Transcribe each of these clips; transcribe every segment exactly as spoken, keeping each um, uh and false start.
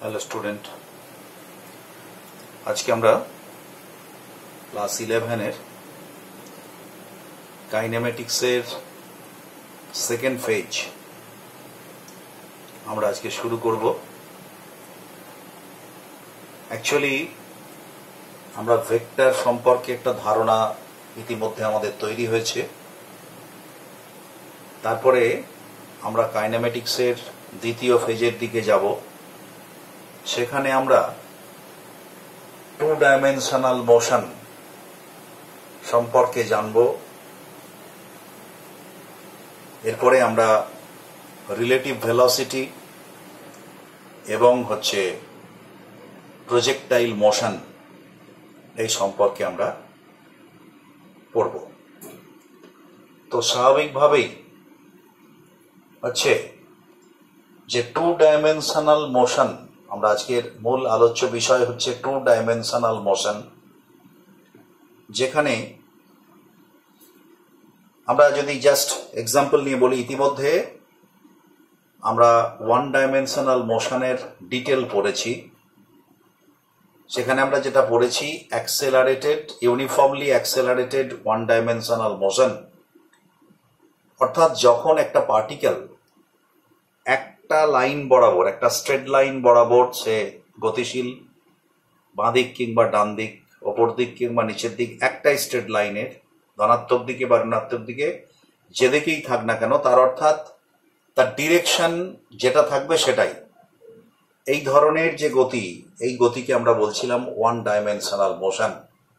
Hello student, আজকে আমরা class ইলেভেনের কাইনেমেটিক্সের সেকেন্ড ফেজ আমরা আজকে শুরু করব। অ্যাকচুয়ালি আমরা ভেক্টর সম্পর্কে একটা ধারণা ইতিমধ্যে আমাদের তৈরি হয়েছে। তারপরে আমরা কাইনেমেটিক্সের দ্বিতীয় ফেজের দিকে যাব। সেখানে আমরা টু ডাইমেনশনাল মোশন সম্পর্কে জানব। এরপরে আমরা রিলেটিভ ভেলোসিটি এবং হচ্ছে প্রজেক্টাইল মোশন এই সম্পর্কে আমরা পড়ব। তো স্বাভাবিকভাবেই হচ্ছে যে টু ডাইমেনশনাল মোশন, আমরা আজকের মূল আলোচ্য বিষয় হচ্ছে টু ডাইমেনশনাল মোশন, যেখানে আমরা যদি জাস্ট এক্সাম্পল নিয়ে বলি, ইতিমধ্যে আমরা ওয়ান ডাইমেনশনাল মোশনের ডিটেল পড়েছি। সেখানে আমরা যেটা পড়েছি accelerated uniformly accelerated one dimensional motion, অর্থাৎ যখন একটা পার্টিকেল একটা লাইন বরাবর, একটা স্ট্রেট লাইন বরাবর সে গতিশীল, বাঁ দিক কিংবা ডান দিক, ওপর দিক কিংবা নিচের দিক, একটাই স্ট্রেট লাইনের ধনাত্মক দিকে বা ঋণাত্মক দিকে যেদিকেই থাক না কেন, তার অর্থাৎ তার ডিরেকশন যেটা থাকবে সেটাই, এই ধরনের যে গতি, এই গতিকে আমরা বলছিলাম ওয়ান ডাইমেনশনাল মোশন।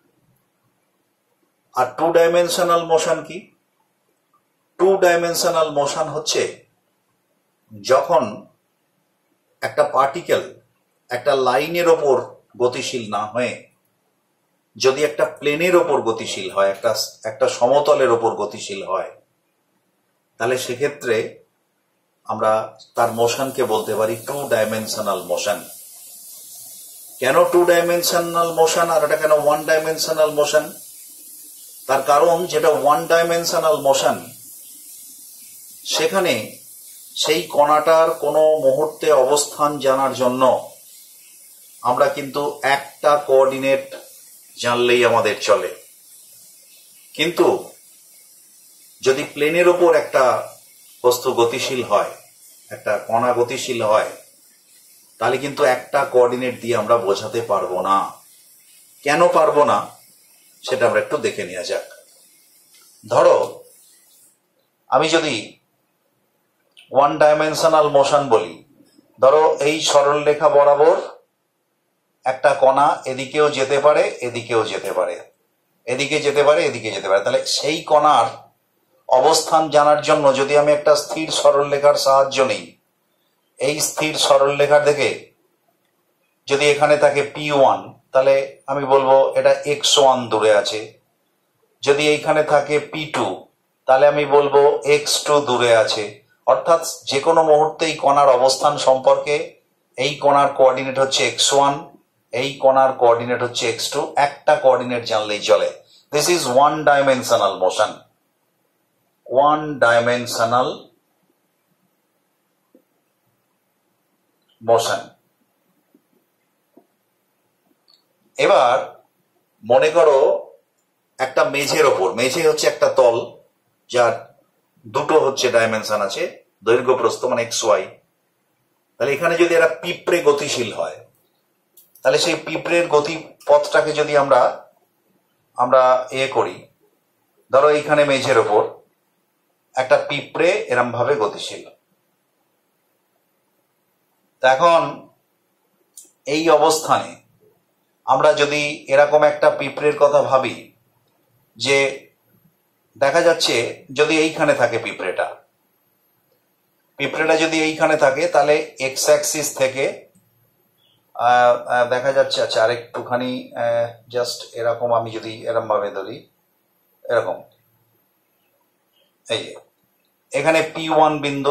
আর টু ডাইমেনশনাল মোশন কি? টু ডাইমেনশনাল মোশন হচ্ছে যখন একটা পার্টিকেল একটা লাইনের ওপর গতিশীল না হয়ে যদি একটা প্লেনের ওপর গতিশীল হয়, একটা একটা সমতলের ওপর গতিশীল হয়, তাহলে সেক্ষেত্রে আমরা তার মোশনকে বলতে পারি টু ডাইমেনশনাল মোশন। কেন টু ডাইমেনশনাল মোশন আর এটা কেন ওয়ান ডাইমেনশনাল মোশন? তার কারণ যেটা ওয়ান ডাইমেনশনাল মোশন, সেখানে সেই কণাটার কোনো মুহূর্তে অবস্থান জানার জন্য আমরা কিন্তু একটা কোঅর্ডিনেট জানলেই আমাদের চলে। কিন্তু যদি প্লেনের ওপর একটা বস্তু গতিশীল হয়, একটা কণা গতিশীল হয়, তাহলে কিন্তু একটা কোঅর্ডিনেট দিয়ে আমরা বোঝাতে পারবো না। কেন পারবো না সেটা আমরা একটু দেখে নেওয়া যাক। ধরো আমি যদি ওয়ান ডাইমেনশনাল মোশন বলি, ধরো এই সরল রেখা বরাবর একটা কণা এদিকেও যেতে পারে, এদিকেও যেতে পারে, এদিকে যেতে পারে, এদিকে যেতে পারে, তাহলে সেই কণার অবস্থান জানার জন্য যদি আমি একটা স্থির সরল রেখার সাহায্য নিই, এই স্থির সরল রেখা থেকে যদি এখানে থাকে পি ওয়ান, তাহলে আমি বলবো এটা এক্স ওয়ান দূরে আছে। যদি এইখানে থাকে পি টু, তাহলে আমি বলবো এক্স টু দূরে আছে। অর্থাৎ যে কোনো মুহূর্তে এই কণার অবস্থান সম্পর্কে এই কণার কোঅর্ডিনেট হচ্ছে এক্স ওয়ান, এই কণার কোঅর্ডিনেট হচ্ছে এক্স টু, একটা কোঅর্ডিনেট জানলেই চলে। This is one dimensional motion. One dimensional motion. এবার মনে করো একটা মেঝের ওপর, মেঝে হচ্ছে একটা তল যার দুটো হচ্ছে ডাইমেনশন আছে, দৈর্ঘ্য প্রস্থ মানে এক্স ওয়াই। তাহলে এখানে যদি একটা পিঁপড়ে গতিশীল হয়, তাহলে সেই পিঁপড়ের গতি পথটাকে যদি আমরা আমরা এ করি, ধরো এইখানে মেঝের ওপর একটা পিঁপড়ে এরম ভাবে গতিশীল। এখন এই অবস্থানে আমরা যদি এরকম একটা পিঁপড়ের কথা ভাবি, যে দেখা যাচ্ছে যদি এইখানে থাকে পিঁপড়েটা, পিঁপড়েটা যদি এইখানে থাকে, তাহলে এক্স অ্যাক্সিস থেকে দেখা যাচ্ছে, আচ্ছা আর একটুখানি জাস্ট এরকম আমি যদি এরকম ভাবে ধরি, এরকম, এই যে এখানে পি ওয়ান বিন্দু,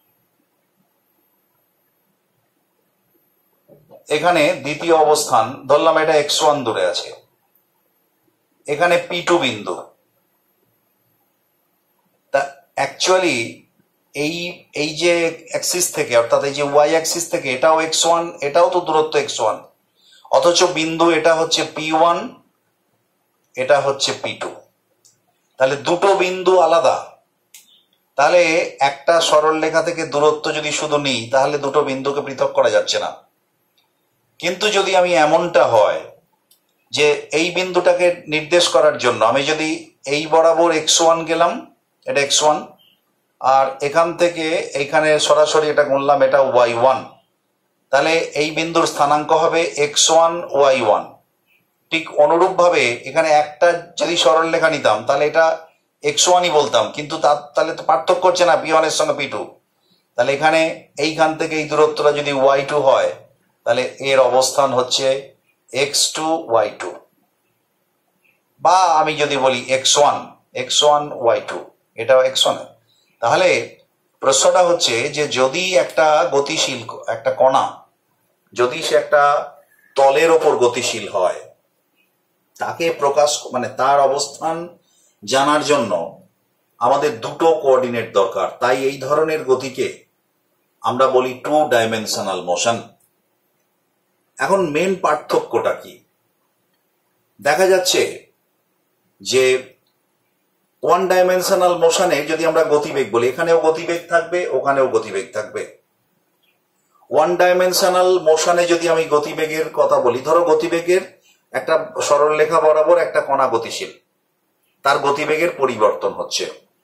এখানে দ্বিতীয় অবস্থান ধরলাম এটা এক্স ওয়ান দূরে আছে, এখানে পি টু বিন্দু। তা অ্যাকচুয়ালি এই এই যে অ্যাক্সিস থেকে অর্থাৎ এই যে ওয়াই অ্যাক্সিস থেকে এটাও এক্স ওয়ান, এটাও তো দূরত্ব এক্স ওয়ান, অথচ বিন্দু এটা হচ্ছে পি ওয়ান, এটা হচ্ছে পি টু। তাহলে দুটো বিন্দু আলাদা। তাহলে একটা সরলরেখা থেকে দূরত্ব যদি শুধু নিই তাহলে দুটো বিন্দুকে পৃথক করা যাচ্ছে না। কিন্তু যদি আমি এমনটা হয় যে এই বিন্দুটাকে নির্দেশ করার জন্য আমি যদি এই বরাবর এক্স ওয়ান গেলাম, এটা এক্স ওয়ান, আর এখান থেকে এইখানে সরাসরি এটা গুনলাম, এটা ওয়াই ওয়ান, তাহলে এই বিন্দুর স্থানাঙ্ক হবে এক্স ওয়ান ওয়াই ওয়ান। ঠিক অনুরূপ ভাবে এখানে একটা যদি সরলরেখা নিতাম তাহলে এটা এক্স ওয়ানই বলতাম, কিন্তু তার তাহলে তো পার্থক্য হচ্ছে না পি ওয়ান এর সঙ্গে পি টু। তাহলে এখানে এইখান থেকে এই দূরত্বটা যদি ওয়াই টু হয় তাহলে এর অবস্থান হচ্ছে এক্স টু ওয়াই টু, বা আমি যদি বলি X one X one Y two, এটাও এক্স ওয়ান। তাহলে প্রশ্নটা হচ্ছে যে যদি একটা গতিশীল একটা কণা যদি সে একটা তলের ওপর গতিশীল হয়, তাকে প্রকাশ মানে তার অবস্থান জানার জন্য আমাদের দুটো কোঅর্ডিনেট দরকার। তাই এই ধরনের গতিকে আমরা বলি টু ডাইমেনশনাল মোশন। এখন মেন পার্থক্যটা কি? দেখা যাচ্ছে যে ওয়ান ডাইমেনশনাল মোশনে যদি আমরা গতিবেগ বলি, এখানেও গতিবেগ থাকবে, ওখানেও গতিবেগ থাকবে। ওয়ান ডাইমেনশনাল মোশনে যদি আমি গতিবেগের কথা বলি, ধরো গতিবেগের একটা সরলরেখা বরাবর একটা কণা গতিশীল, তার গতিবেগের পরিবর্তন হচ্ছে।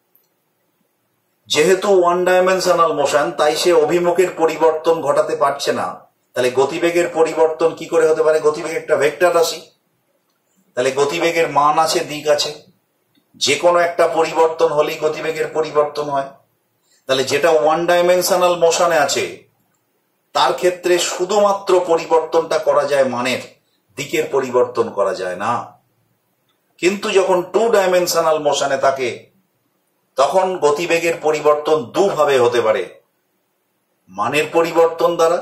যেহেতু ওয়ান ডাইমেনশনাল মোশন, তাই সে অভিমুখের পরিবর্তন ঘটাতে পারছে না। তাহলে গতিবেগের পরিবর্তন কি করে হতে পারে? গতিবেগ একটা ভেক্টর রাশি, তাহলে গতিবেগের মান আছে, দিক আছে, যে কোনো একটা পরিবর্তন হলেই গতিবেগের পরিবর্তন হয়। তাহলে যেটা ওয়ান ডাইমেনশনাল মোশনে আছে তার ক্ষেত্রে শুধুমাত্র পরিবর্তনটা করা যায় মানের, দিকের পরিবর্তন করা যায় না। কিন্তু যখন টু ডাইমেনশনাল মোশনে থাকে তখন গতিবেগের পরিবর্তন দুভাবে হতে পারে, মানের পরিবর্তন দ্বারা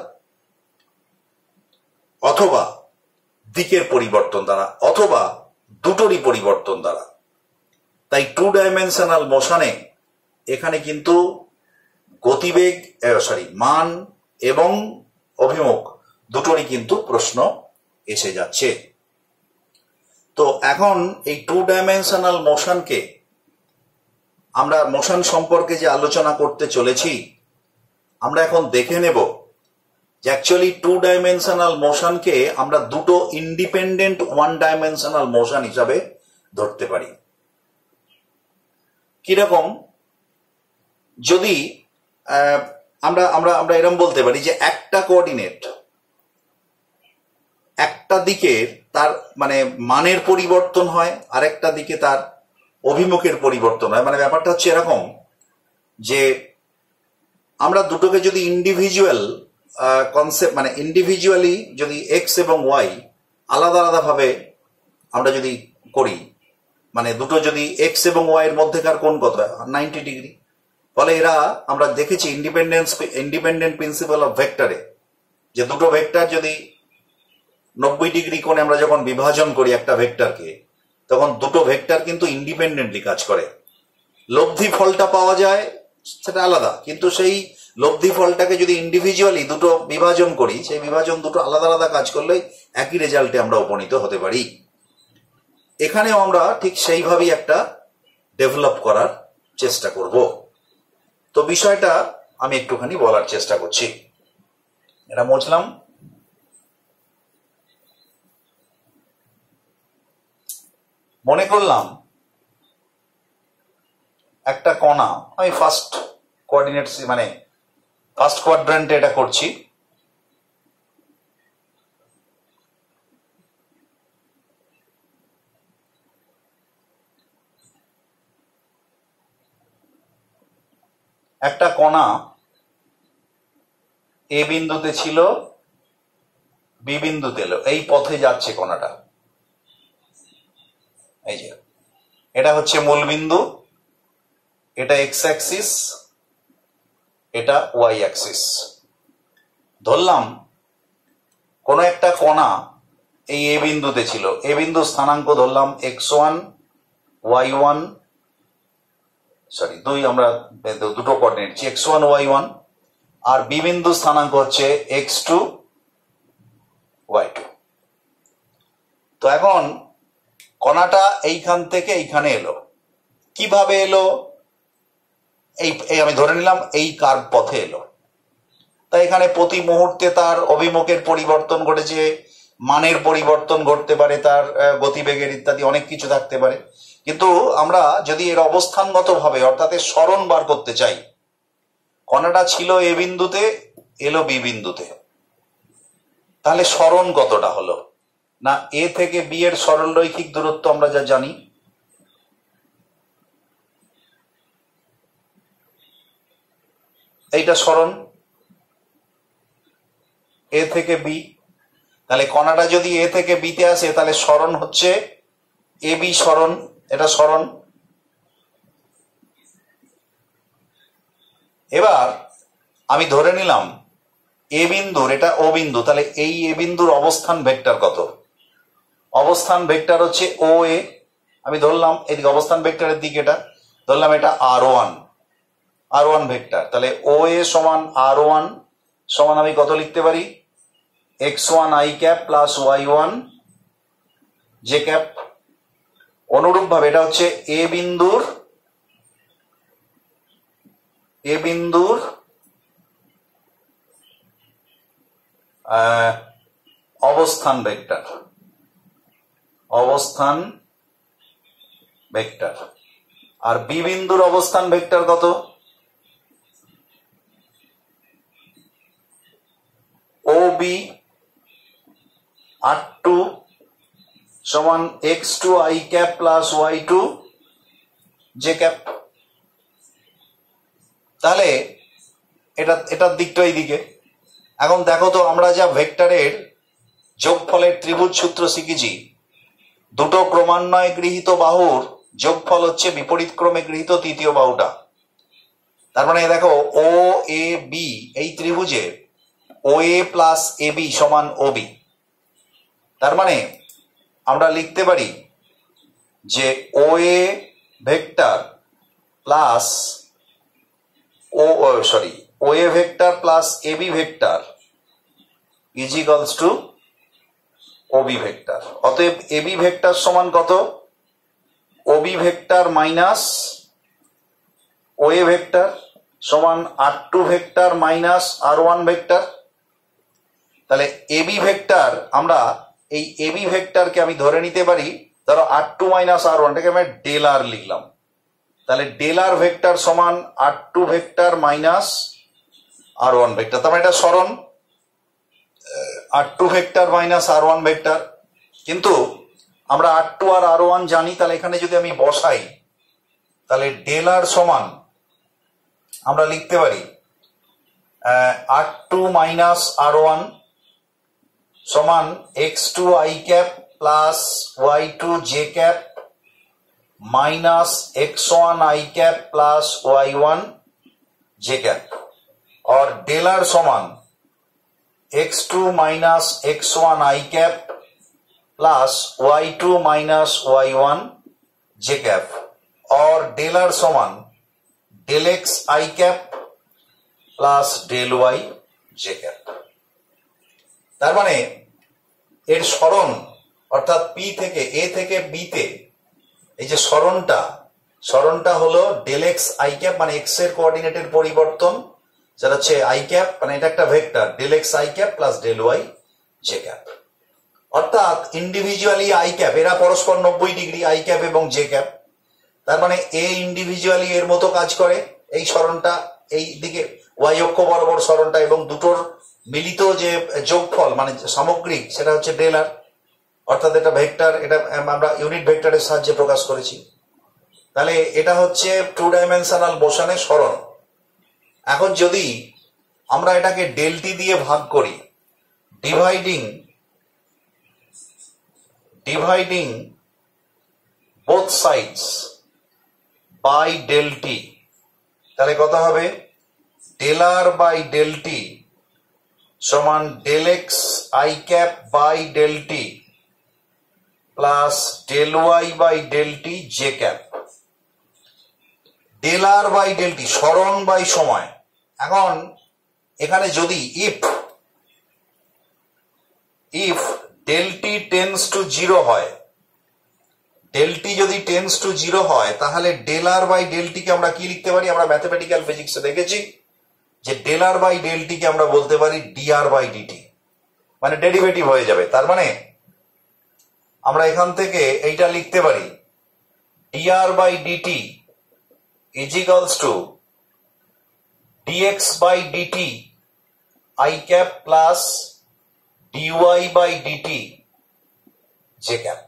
অথবা দিকের পরিবর্তন দ্বারা, অথবা দুটোরই পরিবর্তন দ্বারা। তাই টু ডাইমেনশনাল মোশনে এখানে কিন্তু গতিবেগ সরি মান এবং অভিমুখ দুটোরই কিন্তু প্রশ্ন এসে যাচ্ছে। তো এখন এই টু ডাইমেনশনাল মোশনকে আমরা মোশন সম্পর্কে যে আলোচনা করতে চলেছি, আমরা এখন দেখে নেব যে অ্যাকচুয়ালি টু ডাইমেনশনাল মোশনকে আমরা দুটো ইন্ডিপেন্ডেন্ট ওয়ান ডাইমেনশনাল মোশন হিসাবে ধরতে পারি। কিরকম? যদি আমরা আমরা আমরা এরকম বলতে পারি যে একটা কোঅর্ডিনেট একটা দিকে তার মানে মানের পরিবর্তন হয়, আর একটা দিকে তার অভিমুখের পরিবর্তন হয়। মানে ব্যাপারটা হচ্ছে এরকম যে আমরা দুটোকে যদি ইন্ডিভিজুয়াল কনসেপ্ট মানে ইন্ডিভিজুয়ালি যদি এক্স এবং ওয়াই আলাদা আলাদা ভাবে আমরা যদি করি, মানে দুটো যদি এক্স এবং ওয়াই এর মধ্যেকার কোণ কত? Ninety degree. ফলে এরা আমরা দেখেছি ইন্ডিপেন্ডেন্স ইন্ডিপেন্ডেন্ট প্রিন্সিপাল অফ ভেক্টরে যে দুটো ভেক্টর যদি নব্বই ডিগ্রি কোণে আমরা যখন বিভাজন করি একটা ভেক্টরকে, তখন দুটো ভেক্টর কিন্তু ইন্ডিপেন্ডেন্টলি কাজ করে। লব্ধি ফলটা পাওয়া যায় সেটা আলাদা, কিন্তু সেই লব্ধি ফলটাকে যদি ইন্ডিভিজুয়ালি দুটো বিভাজন করি, সেই বিভাজন দুটো আলাদা আলাদা কাজ করলে একই রেজাল্টে আমরা উপনীত হতে পারি। এখানেও আমরা ঠিক সেইভাবেই একটা ডেভেলপ করার চেষ্টা করব। তো বিষয়টা আমি একটুখানি বলার চেষ্টা করছি। এটা মুছলাম। মনে করলাম একটা কণা, আমি ফার্স্ট কোঅর্ডিনেট মানে ফার্স্ট কোয়াড্র্যান্টে এটা করছি। একটা কণা এ বিন্দুতে ছিল, বি বিন্দুতে এলো, এই পথে যাচ্ছে কণাটা। এই যে এটা হচ্ছে মূল বিন্দু, এটা এক্স অ্যাক্সিস, এটা ওয়াই অ্যাক্সিস। ধরলাম কোন একটা কণা এই এ বিন্দুতে ছিল, এ বিন্দু স্থানাঙ্ক ধরলাম X one Y one sorry দুই আমরা দুটো coordinate X one Y one, আর বি বিন্দু স্থানাঙ্ক হচ্ছে এক্স টু ওয়াই টু। তো এখন কণাটা এইখান থেকে এইখানে এলো, কিভাবে এলো? এই আমি ধরে নিলাম এই কার্ভ পথে এলো। তাই এখানে প্রতি মুহূর্তে তার অভিমুখের পরিবর্তন ঘটেছে, মানের পরিবর্তন ঘটতে পারে, তার গতিবেগের ইত্যাদি অনেক কিছু থাকতে পারে। কিন্তু আমরা যদি এর অবস্থানগত ভাবে অর্থাৎ এর সরণ বার করতে চাই, কণাটা ছিল এ বিন্দুতে, এলো বি বিন্দুতে, তাহলে সরণ কতটা হলো? না, এ থেকে বি এর সরলরৈখিক দূরত্ব আমরা যা জানি, এইটা সরণ এ থেকে বি। তাহলে কণাটা যদি এ থেকে বিতে আসে তাহলে সরণ হচ্ছে এ বি সরণ, এটা সরণ। এবার আমি ধরে নিলাম এ বিন্দুর, এটা ও বিন্দু, তাহলে এই এ বিন্দুর অবস্থান ভেক্টর কত? অবস্থান ভেক্টর হচ্ছে ও এ, আমি ধরলাম এদিকে অবস্থান ভেক্টরের দিকে, এটা ধরলাম এটা R one, R one vector. তাহলে ও এ সমান আর ওয়ান সমান আমি কত লিখতে পারি? X one I cap plus Y one J cap. অনুরূপ ভাবে এটা হচ্ছে এ বিন্দুর, এ বিন্দুর অবস্থান ভেক্টর, অবস্থান ভেক্টর। আর বি বিন্দুর অবস্থান ভেক্টর কত? ও বি আর টু সমান x two I cap plus Y two J cap. তাহলে এটা এটার দিকটা এইদিকে। এখন দেখো তো, আমরা যা ভেক্টরের যোগফলের ত্রিভুজ সূত্র শিখেছি, দুটো ক্রমান্বয়ে গৃহীত বাহুর যোগফল হচ্ছে বিপরীত ক্রমে গৃহীত তৃতীয় বাহুটা। তার মানে দেখো ও এ বি, এই ত্রিভুজে ও এ প্লাস এ বি সমান ও বি। তার মানে আমরা লিখতে পারি যে O A vector plus O sorry O A vector plus A B vector is equals to O B vector. অতএব এ বি ভেক্টর সমান কত? O B vector minus O A vector সমান আর টু ভেক্টর মাইনাস আর one vector. তাহলে A B vector, আমরা এই A B ভেক্টরকে আমি ধরে নিতে পারি, ধরো আর টু মাইনাস আর ওয়ানটাকে আমি ডেল আর লিখলাম। তাহলে ডেল আর ভেক্টর সমান আর টু ভেক্টর মাইনাস আর ওয়ান ভেক্টর। তার মানে এটা সরণ আর টু ভেক্টর মাইনাস আর ওয়ান ভেক্টর। কিন্তু আমরা আর টু আর আর ওয়ান জানি, তাহলে এখানে যদি আমি বসাই তাহলে ডেল আর সমান আমরা লিখতে পারি আর টু মাইনাস আর ওয়ান সমান x two I cap plus Y two J cap minus x one i cap plus y one j cap, और डेलर समान x two minus x one i cap plus y two minus y one j cap, और del r समान del x i cap plus del y j cap. तार माने एर सरण अर्थात P থেকে ए থেকে बी তে এই যে সরণটা, সরণটা হলো ডেল এক্স আই ক্যাপ, মানে এক্স এর কোঅর্ডিনেটের পরিবর্তন, যেটা হচ্ছে আই ক্যাপ, মানে এটা একটা vector del x i cap plus del y j cap. অর্থাৎ ইন্ডিভিজুয়ালি আই ক্যাপ, এরা পরস্পর নব্বই ডিগ্রি আই ক্যাপ এবং জে ক্যাপ। তার মানে এ ইন্ডিভিজুয়ালি এর মতো কাজ করে, এই সরণটা এই দিকে ওয়াই অক্ষ বরাবর সরণটা, এবং দুটোর মিলিত যে যোগফল মানে সামগ্রিক সেটা হচ্ছে ডেল আর। অর্থাৎ এটা ভেক্টর, এটা আমরা ইউনিট ভেক্টরের সাহায্যে প্রকাশ করেছি। তাহলে এটা হচ্ছে টু ডাইমেনশনাল মোশনের সরণ। এখন যদি আমরা এটাকে ডেলটি দিয়ে ভাগ করি, dividing dividing both sides by del t, তাহলে কত হবে? ডেল আর বাই ডেলটি সমান del x i cap by del t plus del y by del t j cap. Del r by del t, সরণ বাই সময়। এখন এখানে যদি if if del t tends to zero হয়, del t যদি tends to zero হয়, তাহলে del r by del t কে আমরা কি লিখতে পারি? আমরা ম্যাথমেটিক্যাল ফিজিক্সে দেখেছি যে del r by del t কে আমরা বলতে পারি ডি আর বাই ডিটি, মানে ডেরিভেটিভ হয়ে যাবে। তার মানে আমরা এখান থেকে এইটা লিখতে পারি d r by dt is equals to dx by dt i cap plus dy by dt j cap.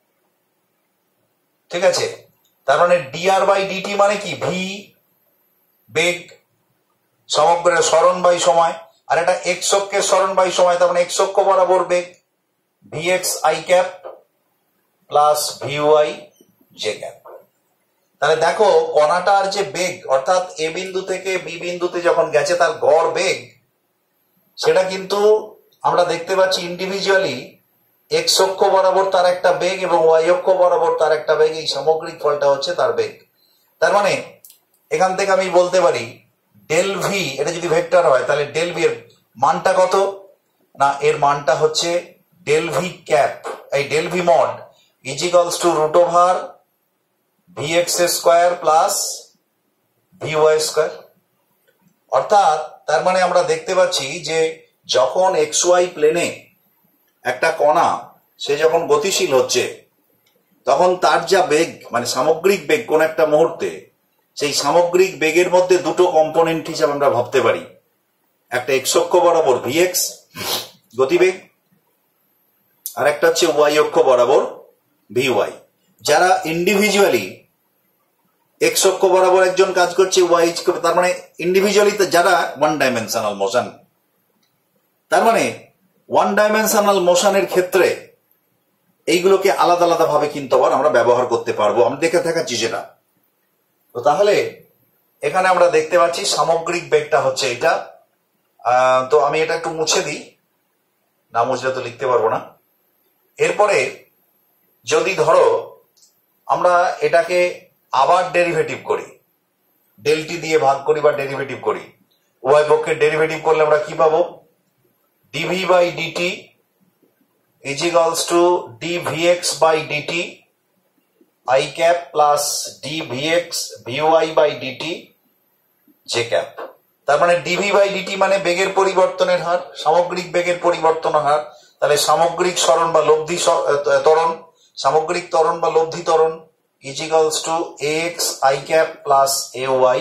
ঠিক আছে, তার মানে ডিআর বাই ডিটি মানে কি? ভি বেগ, সমগ্র সরণ বাই সময়, আর এটা এক্স অক্ষের সরণ বাই সময়, তার মানে এক্স অক্ষ বরাবর বেগ v x i cap plus v y j cap. তাহলে দেখো কণাটার যে বেগ, অর্থাৎ এ বিন্দু থেকে বি বিন্দুতে যখন গেছে তার গড় বেগ, সেটা কিন্তু আমরা দেখতে পাচ্ছি ইন্ডিভিজুয়ালি এক্স অক্ষ বরাবর তার একটা বেগ এবং ওয়াই অক্ষ বরাবর তার একটা বেগ, এই সামগ্রিক ফলটা হচ্ছে তার বেগ। তার মানে এখান থেকে আমি বলতে পারি ডেল ভি, এটা যদি ভেক্টর হয় তাহলে ডেল ভি এর মানটা কত? না, এর মানটা হচ্ছে ডেল ভি ক্যাপ, এই del v mod is equals to root over v x square plus v y square. অর্থাৎ তার মানে আমরা দেখতে পাচ্ছি যে যখন এক্স ওয়াই প্লেনে একটা কণা সে যখন গতিশীল হচ্ছে, তখন তার যা বেগ, মানে সামগ্রিক বেগ কোন একটা মুহূর্তে, সেই সামগ্রিক বেগের মধ্যে দুটো কম্পোনেন্ট হিসাবে আমরা ভাবতে পারি। একটা এক্স অক্ষ বরাবর ভি এক্স গতিবেগ, আর একটা হচ্ছে ওয়াই অক্ষ বরাবর ভি ওয়াই। যারা ইন্ডিভিজুয়ালি এক্স অক্ষ বরাবর একজন কাজ করছে, ওয়াই, তার মানে ইন্ডিভিজুয়ালি যারা ওয়ান ডাইমেনশনাল মোশন। তার মানে ওয়ান ডাইমেনশনাল মোশনের ক্ষেত্রে এইগুলোকে আলাদা আলাদা ভাবে কিন্তু আবার আমরা ব্যবহার করতে পারবো, আমরা দেখে দেখাচ্ছি সেটা। তো তাহলে এখানে আমরা দেখতে পাচ্ছি সামগ্রিক বেগটা হচ্ছে এটা। তো আমি এটা একটু মুছে দিই, না মুছলে তো লিখতে পারবো না। এরপরে যদি ধরো আমরা এটাকে আবার ডেরিভেটিভ করি, ডেলটি দিয়ে ভাগ করি বা ডেরিভেটিভ করি, ওয়াই পক্ষের ডেরিভেটিভ করলে আমরা কি পাবো? Dv by dt is equals to dvx by dt i cap plus dvx vy by dt j cap. তার মানে ডিভি বাই ডিটি মানে বেগের পরিবর্তনের হার, সামগ্রিক বেগের পরিবর্তনের হার। তাহলে সামগ্রিক সরণ বা লব্ধি ত্বরণ, সামগ্রিক ত্বরণ বা লব্ধি ত্বরণ is equals to a x i cap plus a y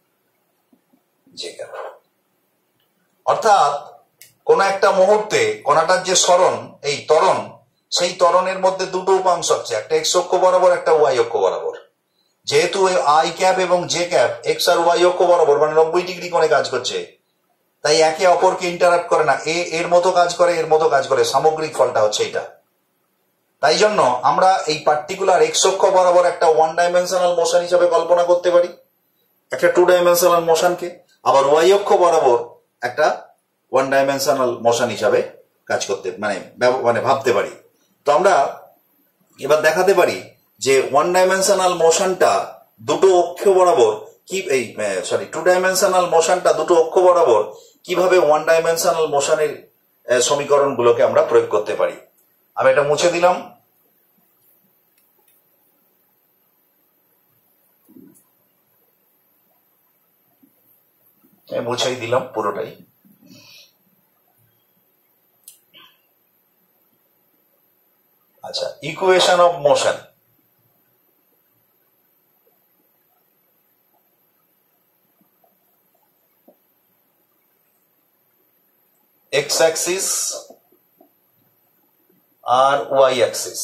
j cap. অর্থাৎ কোন একটা মুহূর্তে কণাটার যে সরণ, এই ত্বরণ, সেই ত্বরণের মধ্যে দুটো উপাংশ আছে, একটা এক্স অক্ষ বরাবর, একটা ওয়াই অক্ষ বরাবর। যেহেতু আই ক্যাপ এবং জে ক্যাপ এক্স আর ওয়াই অক্ষ বরাবর, মানে নব্বই ডিগ্রি কোণে কাজ করছে, তাই একে অপরকে ইন্টারাক্ট করে না, এ এর মতো কাজ করে, এর মতো কাজ করে, সামগ্রিক ফলটা হচ্ছে এটা। তাই জন্য আমরা এই পার্টিকুলার এক্স অক্ষ বরাবর একটা ওয়ান ডাইমেনশনাল মোশন হিসাবে কল্পনা করতে পারি একটা টু ডাইমেনশনাল মোশনকে, আবার ওয়াই অক্ষ বরাবর একটা ওয়ান ডাইমেনশনাল মোশন হিসাবে কাজ করতে মানে মানে ভাবতে পারি। তো আমরা এবার দেখাতে পারি যে ওয়ান ডাইমেনশনাল মোশনটা দুটো অক্ষ বরাবর কি, এই সরি টু ডাইমেনশনাল মোশনটা দুটো অক্ষ বরাবর কিভাবে ওয়ান ডাইমেনশনাল মোশনের সমীকরণগুলোকে আমরা প্রয়োগ করতে পারি। আমি এটা মুছে দিলাম। মুছেই দিলাম পুরোটাই। আচ্ছা, equation of motion. X axis আর ওয়াই অ্যাক্সিস।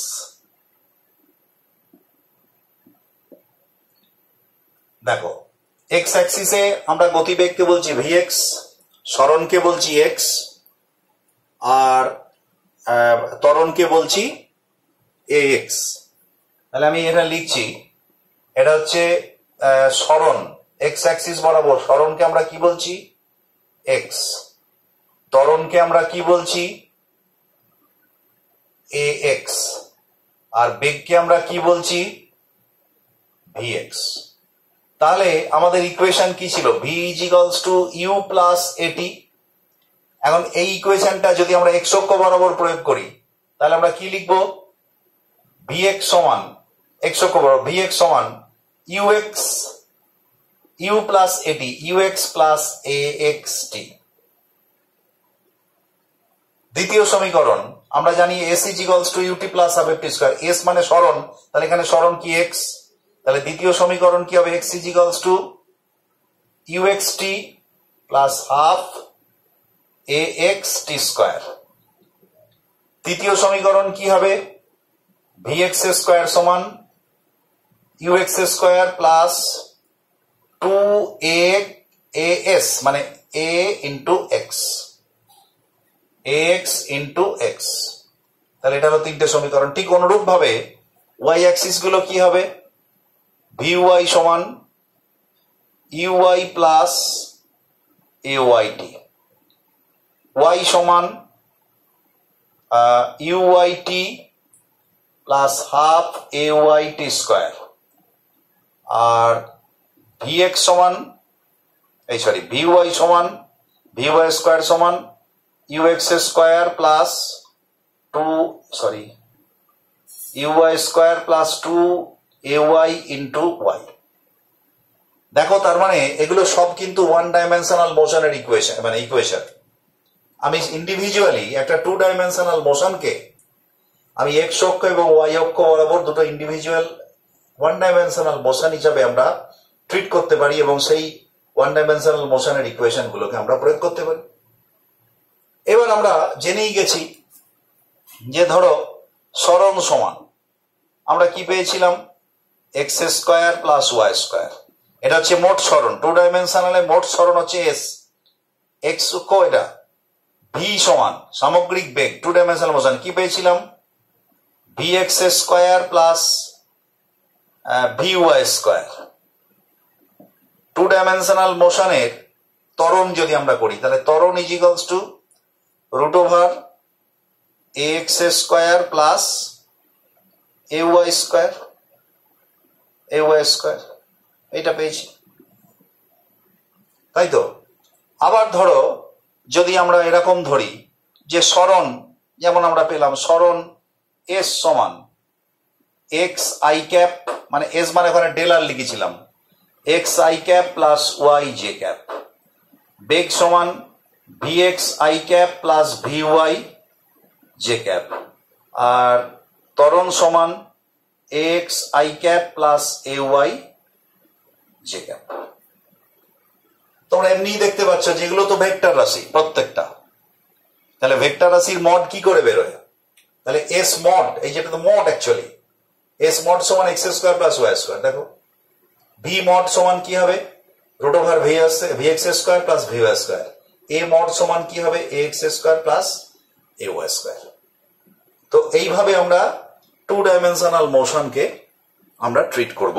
দেখো, এক্স অ্যাক্সিসে আমরা গতিবেগকে বলছি ভিএক্স, সরণকে বলছি এক্স, আর ত্বরণকে বলছি এ এক্স। তাহলে আমি এটা লিখছি, এটা হচ্ছে সরণ, এক্স অ্যাক্সিস বরাবর সরণকে আমরা কি বলছি? এক্স। ত্বরণকে আমরা কি বলছি? এ এক্স। আর বেগকে আমরা কি বলছি? V x. তাহলে আমাদের ইকুয়েশন কি ছিল? V is equals to u plus a t. এখন এই ইকুয়েশনটা যদি আমরা এক্স অক্ষ বরাবর প্রয়োগ করি তাহলে আমরা কি লিখবো? ভি এক্স সমান এক্স অক্ষ বরাবর ভি এক্স সমান u x u plus a t, u x plus a x t. দ্বিতীয় সমীকরণ আমরা জানি s is equals to u t plus half f t square. S মানে সরণ, তাহলে এখানে সরণ কি এক্স, তাহলে দ্বিতীয় সমীকরণ কি হবে? X is equals to u x t plus half a x t square. তৃতীয় সমীকরণ কি হবে? ভি এক্স স্কয়ার সমান u x square plus two a s মানে a into x, a x into x. তাহলে এটা হলো তিনটে সমীকরণ। ঠিক অনুরূপ ভাবে ওয়াই অ্যাক্সিস গুলো কি হবে? ভি ওয়াই সমান u y plus a y t, y সমান u y t plus half a y t square, আর ভি এক্স সমান এই সরি ভি ওয়াই সমান ভি ওয়াই স্কোয়ার সমান u x square plus two sorry u y square plus two a y into y. দেখো তার মানে এগুলো সব কিন্তু ওয়ান ডাইমেনশনাল মোশনের ইকুয়েশন মানে ইকুয়েশন। আমি ইন্ডিভিজুয়ালি একটা টু ডাইমেনশনাল মোশনকে আমি এক্স অক্ষ এবং ওয়াই অক্ষ বরাবর দুটো ইন্ডিভিজুয়াল ওয়ান ডাইমেনশনাল মোশন হিসাবে আমরা ট্রিট করতে পারি এবং সেই ওয়ান ডাইমেনশনাল মোশনের ইকুয়েশন গুলোকে আমরা প্রয়োগ করতে পারি। এবার আমরা জেনেই গেছি যে ধরো সরণ সমান আমরা কি পেয়েছিলাম? X square plus y square. এটা হচ্ছে মোট সরণ, টু ডাইমেনশনালে মোট সরণ হচ্ছে এস, এক্স অক্ষ এটা। ভি সমান সামগ্রিক বেগ, টু ডাইমেনশনাল মোশন কি পেয়েছিলাম? V x square plus v y square. Two dimensional মোশনের ত্বরণ যদি আমরা করি তাহলে ত্বরণ is equals to root over a x square plus a y square, a y square এটা পেয়েছি, তাই তো? আবার ধরো যদি আমরা এরকম ধরি যে সরণ, যেমন আমরা পেলাম সরণ এস সমান এক্স আই ক্যাপ মানে এস মানে ওখানে ডেলার লিখেছিলাম, x i cap plus y j cap. বেগ সমান v x i cap plus v y j cap. আর ত্বরণ সমান x i cap plus a y j cap. তোমরা এমনি দেখতে পাচ্ছ যেগুলো তো ভেক্টর রাশি প্রত্যেকটা। তাহলে ভেক্টর রাশির মড কি করে বেরোয়? তাহলে এস মড, এই যেটা তো মড অ্যাকচুয়ালি, এস মড সমান x square plus y square. দেখো ভি মড সমান কি হবে? Root over v v x square plus v y square. A mod সমান কি হবে? A x square plus a y square. তো এইভাবে আমরা টু ডাইমেনশনাল মোশনকে আমরা ট্রিট করব।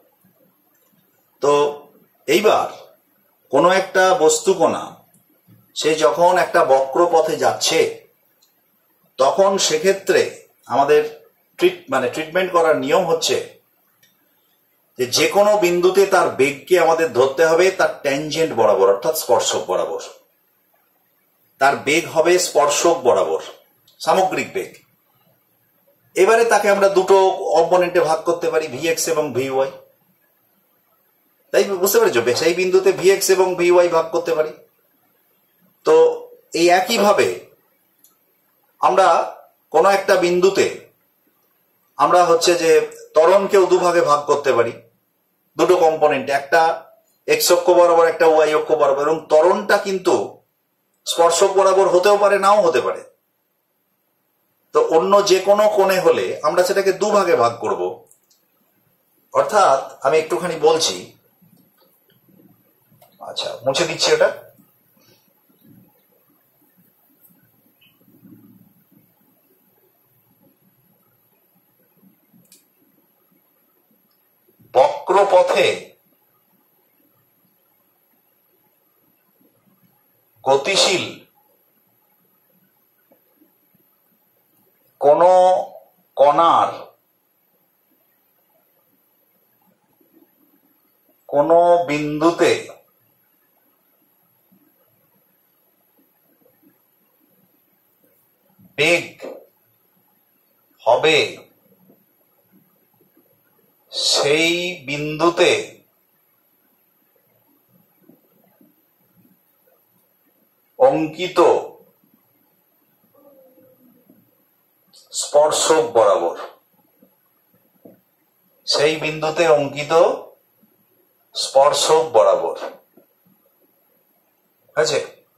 তো এইবার কোনো একটা বস্তুকণা সে যখন একটা বক্র পথে যাচ্ছে তখন সেক্ষেত্রে আমাদের ট্রিট মানে ট্রিটমেন্ট করার নিয়ম হচ্ছে যে যে কোনো বিন্দুতে তার বেগকে আমাদের ধরতে হবে তার ট্যানজেন্ট বরাবর, অর্থাৎ স্পর্শক বরাবর। তার বেগ হবে স্পর্শক বরাবর, সামগ্রিক বেগ। এবারে তাকে আমরা দুটো কম্পোনেন্টে ভাগ করতে পারি, ভি এক্স এবং ভি ওয়াই। তাই বুঝতে পেরেছো? সেই বিন্দুতে ভি এক্স এবং ভি ওয়াই ভাগ করতে পারি। তো এই একইভাবে আমরা কোনো একটা বিন্দুতে আমরা হচ্ছে যে ত্বরণকেও দুভাগে ভাগ করতে পারি, দুটো কম্পোনেন্ট, একটা এক্স অক্ষ বরাবর একটা ওয়াই অক্ষ বরাবর। এবং ত্বরণটা কিন্তু স্পর্শক বরাবর হতেও পারে, নাও হতে পারে। তো অন্য যে কোনো কোণে হলে আমরা সেটাকে দুভাগে ভাগ করব। অর্থাৎ আমি একটুখানি বলছি, আচ্ছা মুছে দিচ্ছি এটা। বক্রপথে গতিশীল কোন কণার কোনো বিন্দুতে বেগ হবে সেই বিন্দুতে অঙ্কিত স্পর্শক বরাবর, সেই বিন্দুতে অঙ্কিত স্পর্শক বরাবর আছে।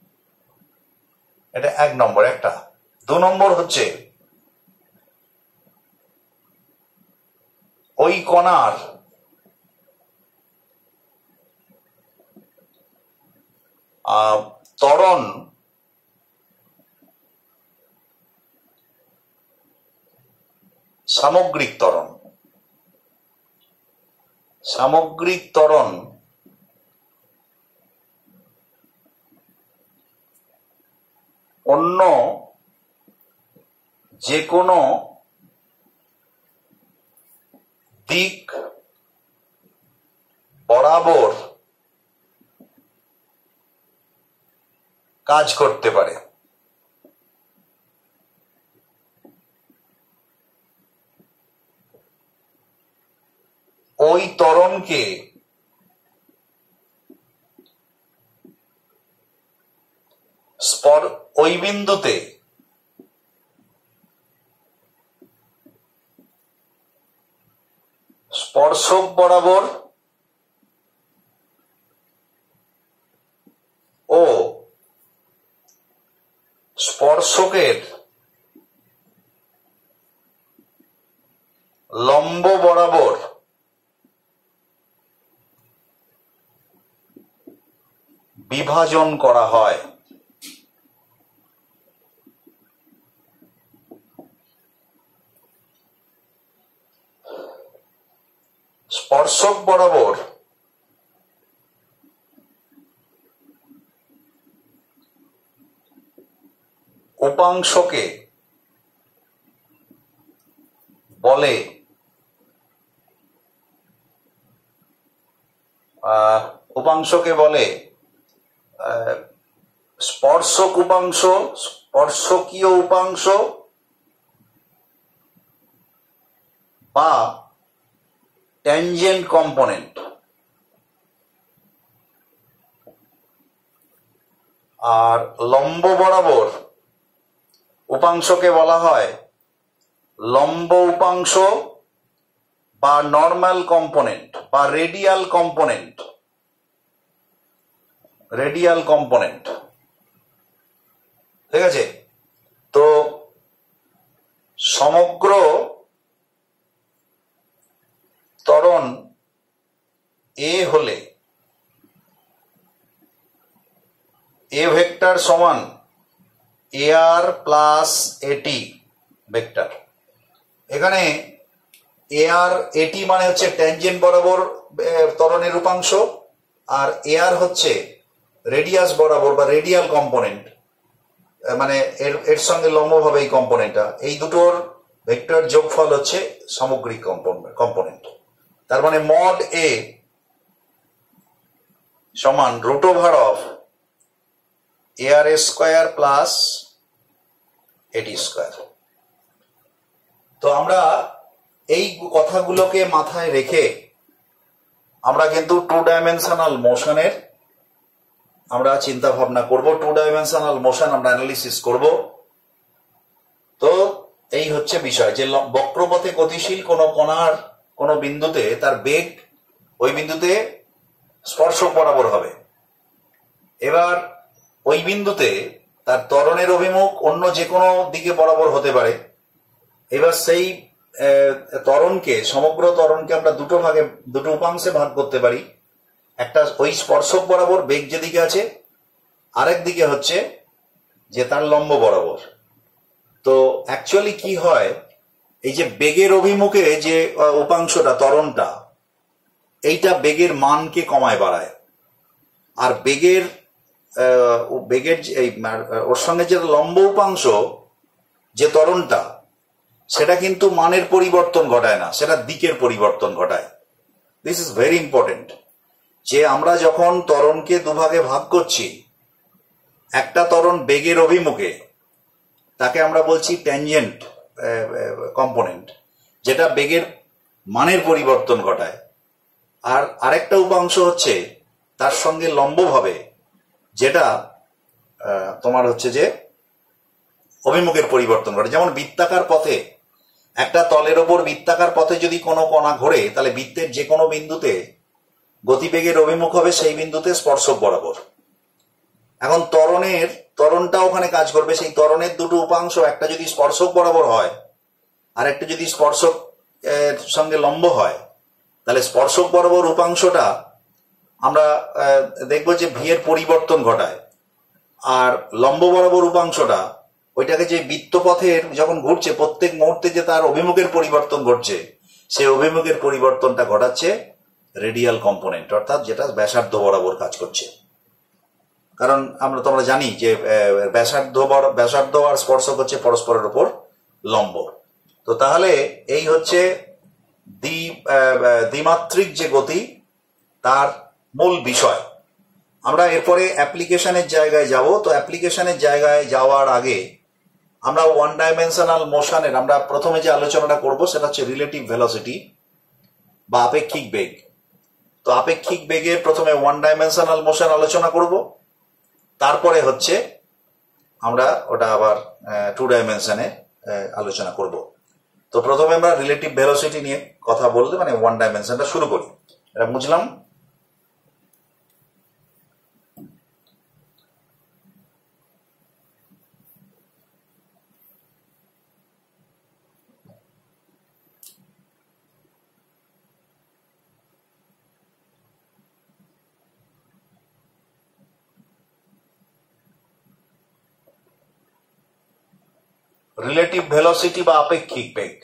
এটা এক নম্বর একটা। দু নম্বর হচ্ছে ওই কণার ত্বরণ সামগ্রিক ত্বরণ সামগ্রিক ত্বরণ অন্য যে কোনো দিক বরাবর কাজ করতে পারে। ওই ত্বরণকে ওই বিন্দুতে স্পর্শক বরাবর ও স্পর্শকের লম্ব বরাবর বিভাজন করা হয়। স্পর্শক বরাবর উপাংশকে বলে উপাংশকে বলে স্পর্শক উপাংশ, স্পর্শকীয় উপাংশ বা ট্যানজেন্ট কম্পোনেন্ট। আর লম্ব বরাবর উপাংশকে বলা হয় লম্ব উপাংশ বা নর্মাল কম্পোনেন্ট বা রেডিয়াল কম্পোনেন্ট রেডিয়াল কম্পোনেন্ট ঠিক আছে। তো সমগ্র ত্বরণ এ হলে এ ভেক্টর সমান এ আর প্লাস এটি ভেক্টর। এখানে এ আর এটি মানে হচ্ছে ট্যানজেন্ট বরাবর ত্বরণের উপাংশ, আর এ আর হচ্ছে রেডিয়াস বরাবর বা রেডিয়াল কম্পোনেন্ট, মানে এর এর সঙ্গে লম্বভাবে এই কম্পোনেন্টটা, এই দুটোর ভেক্টর যোগফল হচ্ছে সামগ্রিক কম্পোনেন্ট। তার মানে মড এ সমান root over of a r square plus a t square. তো আমরা এই কথাগুলোকে মাথায় রেখে আমরা কিন্তু টু ডাইমেনশনাল মোশনের আমরা চিন্তা ভাবনা করব, টু ডাইমেনশনাল মোশন আমরা অ্যানালিসিস করব। তো এই হচ্ছে বিষয় যে বক্রপথে গতিশীল কোন কণার কোন বিন্দুতে তার বেগ ওই বিন্দুতে স্পর্শক বরাবর হবে। এবার ওই বিন্দুতে তার ত্বরণের অভিমুখ অন্য যে কোনো দিকে বরাবর হতে পারে। এবার সেই ত্বরণকে সমগ্র ত্বরণকে আমরা দুটো ভাগে দুটো উপাংশে ভাগ করতে পারি। একটা ওই স্পর্শক বরাবর বেগ যেদিকে আছে, আরেক দিকে হচ্ছে যে তার লম্ব বরাবর। তো অ্যাকচুয়ালি কি হয়, এই যে বেগের অভিমুখে যে উপাংশটা ত্বরণটা, এইটা বেগের মানকে কমায় বাড়ায়। আর বেগের বেগের এই ওর সঙ্গে যে লম্ব উপাংশ যে ত্বরণটা, সেটা কিন্তু মানের পরিবর্তন ঘটায় না, সেটা দিকের পরিবর্তন ঘটায়। This is very important. যে আমরা যখন ত্বরণকে দুভাগে ভাগ করছি, একটা ত্বরণ বেগের অভিমুখে, তাকে আমরা বলছি ট্যানজেন্ট কম্পোনেন্ট, যেটা বেগের মানের পরিবর্তন ঘটায়। আর আরেকটা উপাংশ হচ্ছে তার সঙ্গে লম্বভাবে, যেটা তোমার হচ্ছে যে অভিমুখের পরিবর্তন ঘটে। যেমন বৃত্তাকার পথে, একটা তলের ওপর বৃত্তাকার পথে যদি কোনো কণা ঘোরে, তাহলে বৃত্তের যে কোনো বিন্দুতে গতিবেগের অভিমুখ হবে সেই বিন্দুতে স্পর্শক বরাবর। এখন ত্বরণের ত্বরণটা ওখানে কাজ করবে। সেই ত্বরণের দুটো উপাংশ, একটা যদি স্পর্শক বরাবর হয় আর একটা যদি স্পর্শক এর সঙ্গে লম্ব হয়, তাহলে স্পর্শক বরাবর উপাংশটা আমরা দেখবো যে ভি এর পরিবর্তন ঘটায়, আর লম্ব বরাবর উপাংশটা ওইটাকে যে বৃত্তপথের যখন ঘুরছে প্রত্যেক মুহূর্তে যে তার অভিমুখের পরিবর্তন ঘটছে, সেই অভিমুখের পরিবর্তনটা ঘটাচ্ছে রেডিয়াল কম্পোনেন্ট, অর্থাৎ যেটা ব্যাসার্ধ বরাবর কাজ করছে। কারণ আমরা তোমরা জানি যে ব্যাসার্ধ ব্যাসার্ধ আর স্পর্শক হচ্ছে পরস্পরের উপর লম্ব। তো তাহলে এই হচ্ছে দ্বি দ্বিমাত্রিক যে গতি, তার মূল বিষয়। আমরা এরপরে অ্যাপ্লিকেশনের জায়গায় যাব। তো অ্যাপ্লিকেশনের জায়গায় যাওয়ার আগে আমরা ওয়ান ডাইমেনশনাল মোশনের আমরা প্রথমে যে আলোচনাটা করব সেটা হচ্ছে রিলেটিভ ভেলোসিটি বা আপেক্ষিক বেগ। তো আপেক্ষিক বেগের প্রথমে ওয়ান ডাইমেনশনাল মোশন আলোচনা করব, তারপরে হচ্ছে আমরা ওটা আবার টু ডাইমেনশনে আলোচনা করব। তো প্রথমে আমরা রিলেটিভ ভেলোসিটি নিয়ে কথা বলতে, মানে ওয়ান ডাইমেনশনটা শুরু করি। এটা বুঝলাম। রিলেটিভ ভেলোসিটি বা আপেক্ষিক বেগ।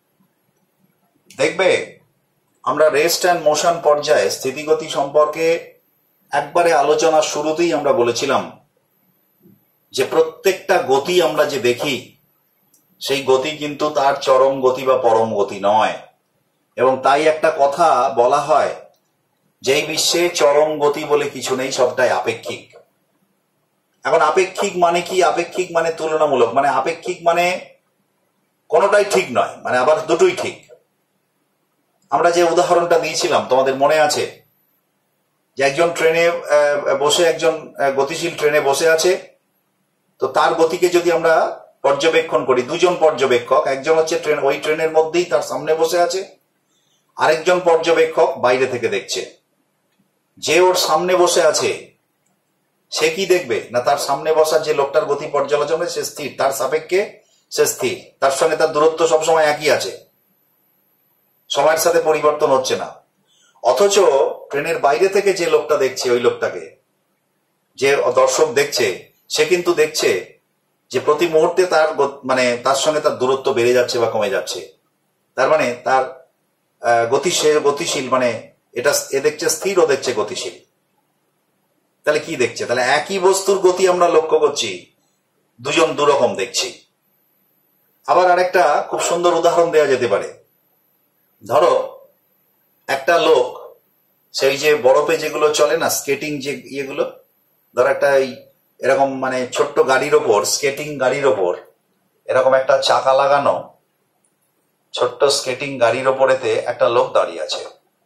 দেখবে আমরা রেস্ট অ্যান্ড মোশন পর্যায়ে স্থিতিগতি সম্পর্কে একবারে আলোচনার শুরুতেই আমরা বলেছিলাম যে প্রত্যেকটা গতি আমরা যে দেখি, সেই গতি কিন্তু তার চরম গতি বা পরম গতি নয়। এবং তাই একটা কথা বলা হয় যে এই বিশ্বে চরম গতি বলে কিছু নেই, সবটাই আপেক্ষিক। এখন আপেক্ষিক মানে কি? আপেক্ষিক মানে তুলনামূলক, মানে আপেক্ষিক মানে কোনোটাই ঠিক নয়, মানে আবার দুটোই ঠিক। আমরা যে উদাহরণটা দিয়েছিলাম তোমাদের মনে আছে, যে একজন ট্রেনে বসে, একজন গতিশীল ট্রেনে বসে আছে, তো তার গতিকে যদি আমরা পর্যবেক্ষণ করি, দুজন পর্যবেক্ষক, একজন হচ্ছে ট্রেন ওই ট্রেনের মধ্যেই তার সামনে বসে আছে, আরেকজন পর্যবেক্ষক বাইরে থেকে দেখছে। যে ওর সামনে বসে আছে সে কি দেখবে না, তার সামনে বসা যে লোকটার গতি পর্যালোচনা সে স্থির, তার সাপেক্ষে সে স্থির, তার সঙ্গে তার দূরত্ব সবসময় একই আছে, সময়ের সাথে পরিবর্তন হচ্ছে না। অথচ ট্রেনের বাইরে থেকে যে লোকটা দেখছে, ওই লোকটাকে যে দর্শক দেখছে, সে কিন্তু দেখছে যে প্রতি মুহূর্তে তার মানে তার সঙ্গে তার দূরত্ব বেড়ে যাচ্ছে বা কমে যাচ্ছে। তার মানে তার গতি সে গতিশীল, মানে এটা এ দেখছে স্থির, ও দেখছে গতিশীল। তাহলে কি দেখছে? তাহলে একই বস্তুর গতি আমরা লক্ষ্য করছি, দুজন দুরকম দেখছি। আবার আরেকটা খুব সুন্দর উদাহরণ দেওয়া যেতে পারে। ধরো একটা লোক সেই যে বরফে যেগুলো চলে না, স্কেটিং যে ইয়েগুলো, ধরো একটা এরকম মানে ছোট্ট গাড়ির ওপর, স্কেটিং গাড়ির ওপর এরকম একটা চাকা লাগানো ছোট্ট স্কেটিং গাড়ির ওপরেতে একটা লোক দাঁড়িয়ে আছে,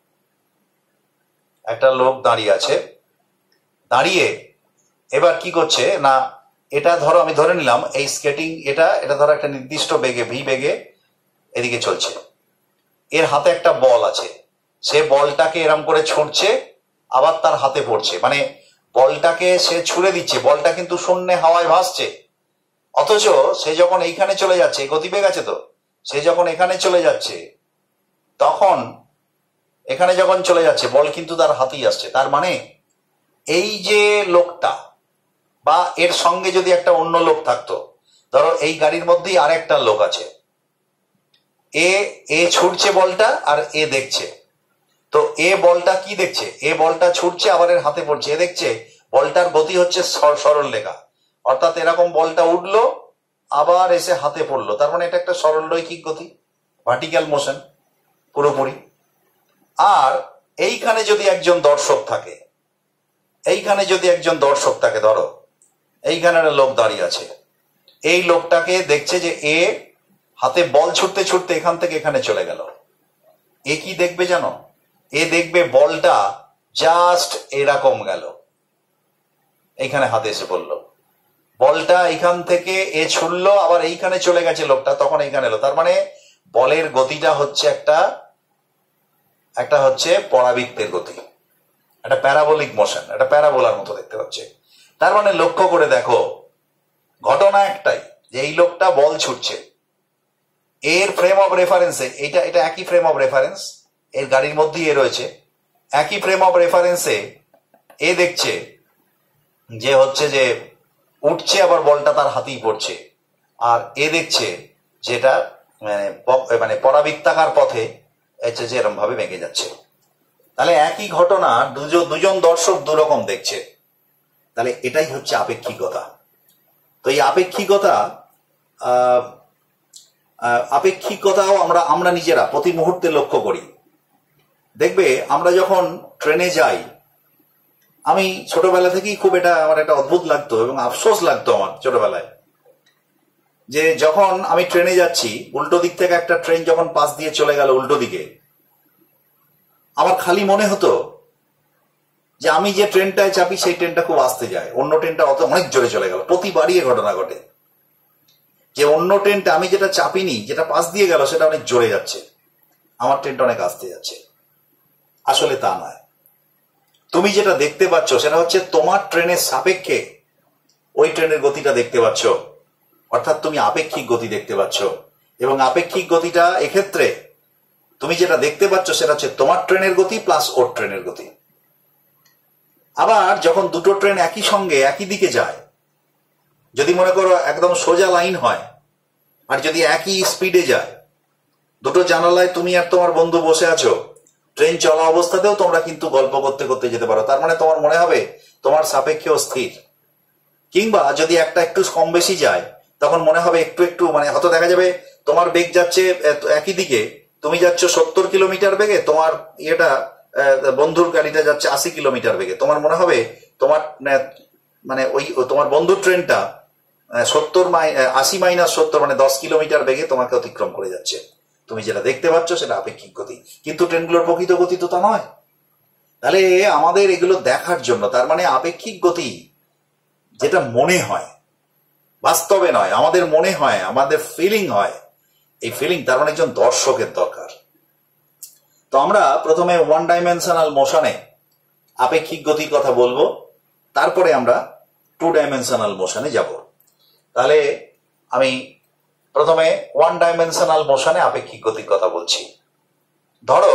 একটা লোক দাঁড়িয়ে আছে দাঁড়িয়ে এবার কি করছে না, এটা ধরো আমি ধরে নিলাম এই স্কেটিং, এটা এটা ধরো একটা নির্দিষ্ট বেগে, ভি বেগে এদিকে চলছে। এর হাতে একটা বল আছে, সে বলটাকে এরম করে ছুঁড়ছে, আবার তার হাতে পড়ছে, মানে বলটাকে সে ছুঁড়ে দিচ্ছে, বলটা কিন্তু শূন্যে হাওয়ায় ভাসছে। অথচ সে যখন এইখানে চলে যাচ্ছে, গতিবেগ আছে তো, সে যখন এখানে চলে যাচ্ছে, তখন এখানে যখন চলে যাচ্ছে বল কিন্তু তার হাতেই আসছে। তার মানে এই যে লোকটা বা এর সঙ্গে যদি একটা অন্য লোক থাকতো, ধরো এই গাড়ির মধ্যেই আর একটা লোক আছে, এ এ ছুটছে বলটা আর এ দেখছে। তো এ বলটা কি দেখছে, এ বলটা ছুটছে আবার এর হাতে পড়ছে, এ দেখছে বলটার গতি হচ্ছে সরল রেখা, অর্থাৎ এরকম বলটা উঠলো আবার এসে হাতে পড়লো, তার মানে এটা একটা সরল রৈখিক গতি, ভার্টিক্যাল মোশন পুরোপুরি। আর এইখানে যদি একজন দর্শক থাকে, এইখানে যদি একজন দর্শক থাকে, ধরো এইখানে একটা লোক দাঁড়িয়ে আছে, এই লোকটাকে দেখছে যে এ হাতে বল ছুটতে ছুটতে এখান থেকে এখানে চলে গেল। এ কি দেখবে জানো? এ দেখবে বলটা জাস্ট এরকম গেল, এইখানে হাতে এসে পড়লো, বলটা এইখান থেকে এ ছুড়লো, আবার এইখানে চলে গেছে লোকটা, তখন এইখানে এলো। তার মানে বলের গতিটা হচ্ছে একটা একটা হচ্ছে পরাবৃত্তের গতি, একটা প্যারাবোলিক মোশন, একটা প্যারাবোলার মতো দেখতে পাচ্ছে। তার মানে লক্ষ্য করে দেখো, ঘটনা একটাই, যে এই লোকটা বল ছুটছে, এর ফ্রেম অফ রেফারেন্সে এটা এটা একই ফ্রেম অফ রেফারেন্স, এর গাড়ির মধ্যেই এ রয়েছে, একই ফ্রেম অফ রেফারেন্সে এ দেখছে যে হচ্ছে যে উঠছে, আবার বলটা তার হাতেই পড়ছে, আর এ দেখছে যেটা মানে মানে পরাবৃত্তাকার পথে হচ্ছে যে এরম ভাবে ভেঙে যাচ্ছে। তাহলে একই ঘটনা দুজন দুজন দর্শক দুরকম দেখছে। তাহলে এটাই হচ্ছে আপেক্ষিকতা। তো এই আপেক্ষিকতা আহ আপেক্ষিকতাও আমরা আমরা নিজেরা প্রতি মুহূর্তে লক্ষ্য করি। দেখবে আমরা যখন ট্রেনে যাই, আমি ছোটবেলা থেকেই খুব এটা আমার একটা অদ্ভুত লাগতো এবং আফসোস লাগতো আমার ছোটবেলায়, যে যখন আমি ট্রেনে যাচ্ছি, উল্টো দিক থেকে একটা ট্রেন যখন পাশ দিয়ে চলে গেল উল্টো দিকে, আমার খালি মনে হতো যে আমি যে ট্রেনটায় চাপি সেই ট্রেনটা খুব আস্তে যায়, অন্য ট্রেনটা অত অনেক জোরে চলে গেল। প্রতিবারই এ ঘটনা ঘটে যে অন্য ট্রেনটা আমি যেটা চাপিনি, যেটা পাশ দিয়ে গেল, সেটা অনেক জোরে যাচ্ছে, আমার ট্রেনটা অনেক আস্তে যাচ্ছে। আসলে তা নয়, তুমি যেটা দেখতে পাচ্ছ সেটা হচ্ছে তোমার ট্রেনের সাপেক্ষে ওই ট্রেনের গতিটা দেখতে পাচ্ছ, অর্থাৎ তুমি আপেক্ষিক গতি দেখতে পাচ্ছ। এবং আপেক্ষিক গতিটা এক্ষেত্রে তুমি যেটা দেখতে পাচ্ছ সেটা হচ্ছে তোমার ট্রেনের গতি প্লাস ওর ট্রেনের গতি। আবার যখন দুটো ট্রেন একই সঙ্গে একই দিকে যায়, যদি মনে করো একদম সোজা লাইন হয়, আর যদি একই স্পিডে যায়, দুটো জানালায় তুমি আর তোমার বন্ধু বসে আছো, ট্রেন চলা অবস্থাতেও তোমরা কিন্তু গল্প করতে করতে যেতে পারো। তার মানে তোমার মনে হবে তোমার সাপেক্ষেও স্থির। কিংবা যদি একটা একটু কম বেশি যায়, তখন মনে হবে একটু একটু মানে হয়তো দেখা যাবে তোমার বেগ যাচ্ছে একই দিকে, তুমি যাচ্ছ সত্তর কিলোমিটার বেগে, তোমার ইয়েটা বন্ধুর গাড়িটা যাচ্ছে আশি কিলোমিটার বেগে। তোমার মনে হবে তোমার মানে ওই তোমার বন্ধুর ট্রেনটা সত্তর মাই আশি মাইনাস সত্তর মানে দশ কিলোমিটার বেগে তোমাকে অতিক্রম করে যাচ্ছে। তুমি যেটা দেখতে পাচ্ছ সেটা আপেক্ষিক গতি, কিন্তু ট্রেনগুলোর প্রকৃত গতি তো তা নয়। তাহলে আমাদের এগুলো দেখার জন্য, তার মানে আপেক্ষিক গতি যেটা মনে হয়, বাস্তবে নয়, আমাদের মনে হয়, আমাদের ফিলিং হয়, এই ফিলিং, তার মানে একজন দর্শকের দরকার। তো আমরা প্রথমে ওয়ান ডাইমেনশনাল মোশনে আপেক্ষিক গতির কথা বলবো, তারপরে আমরা টু ডাইমেনশনাল মোশনে যাব। তাহলে আমি প্রথমে ওয়ান ডাইমেনশনাল মোশনে আপেক্ষিক গতির কথা বলছি। ধরো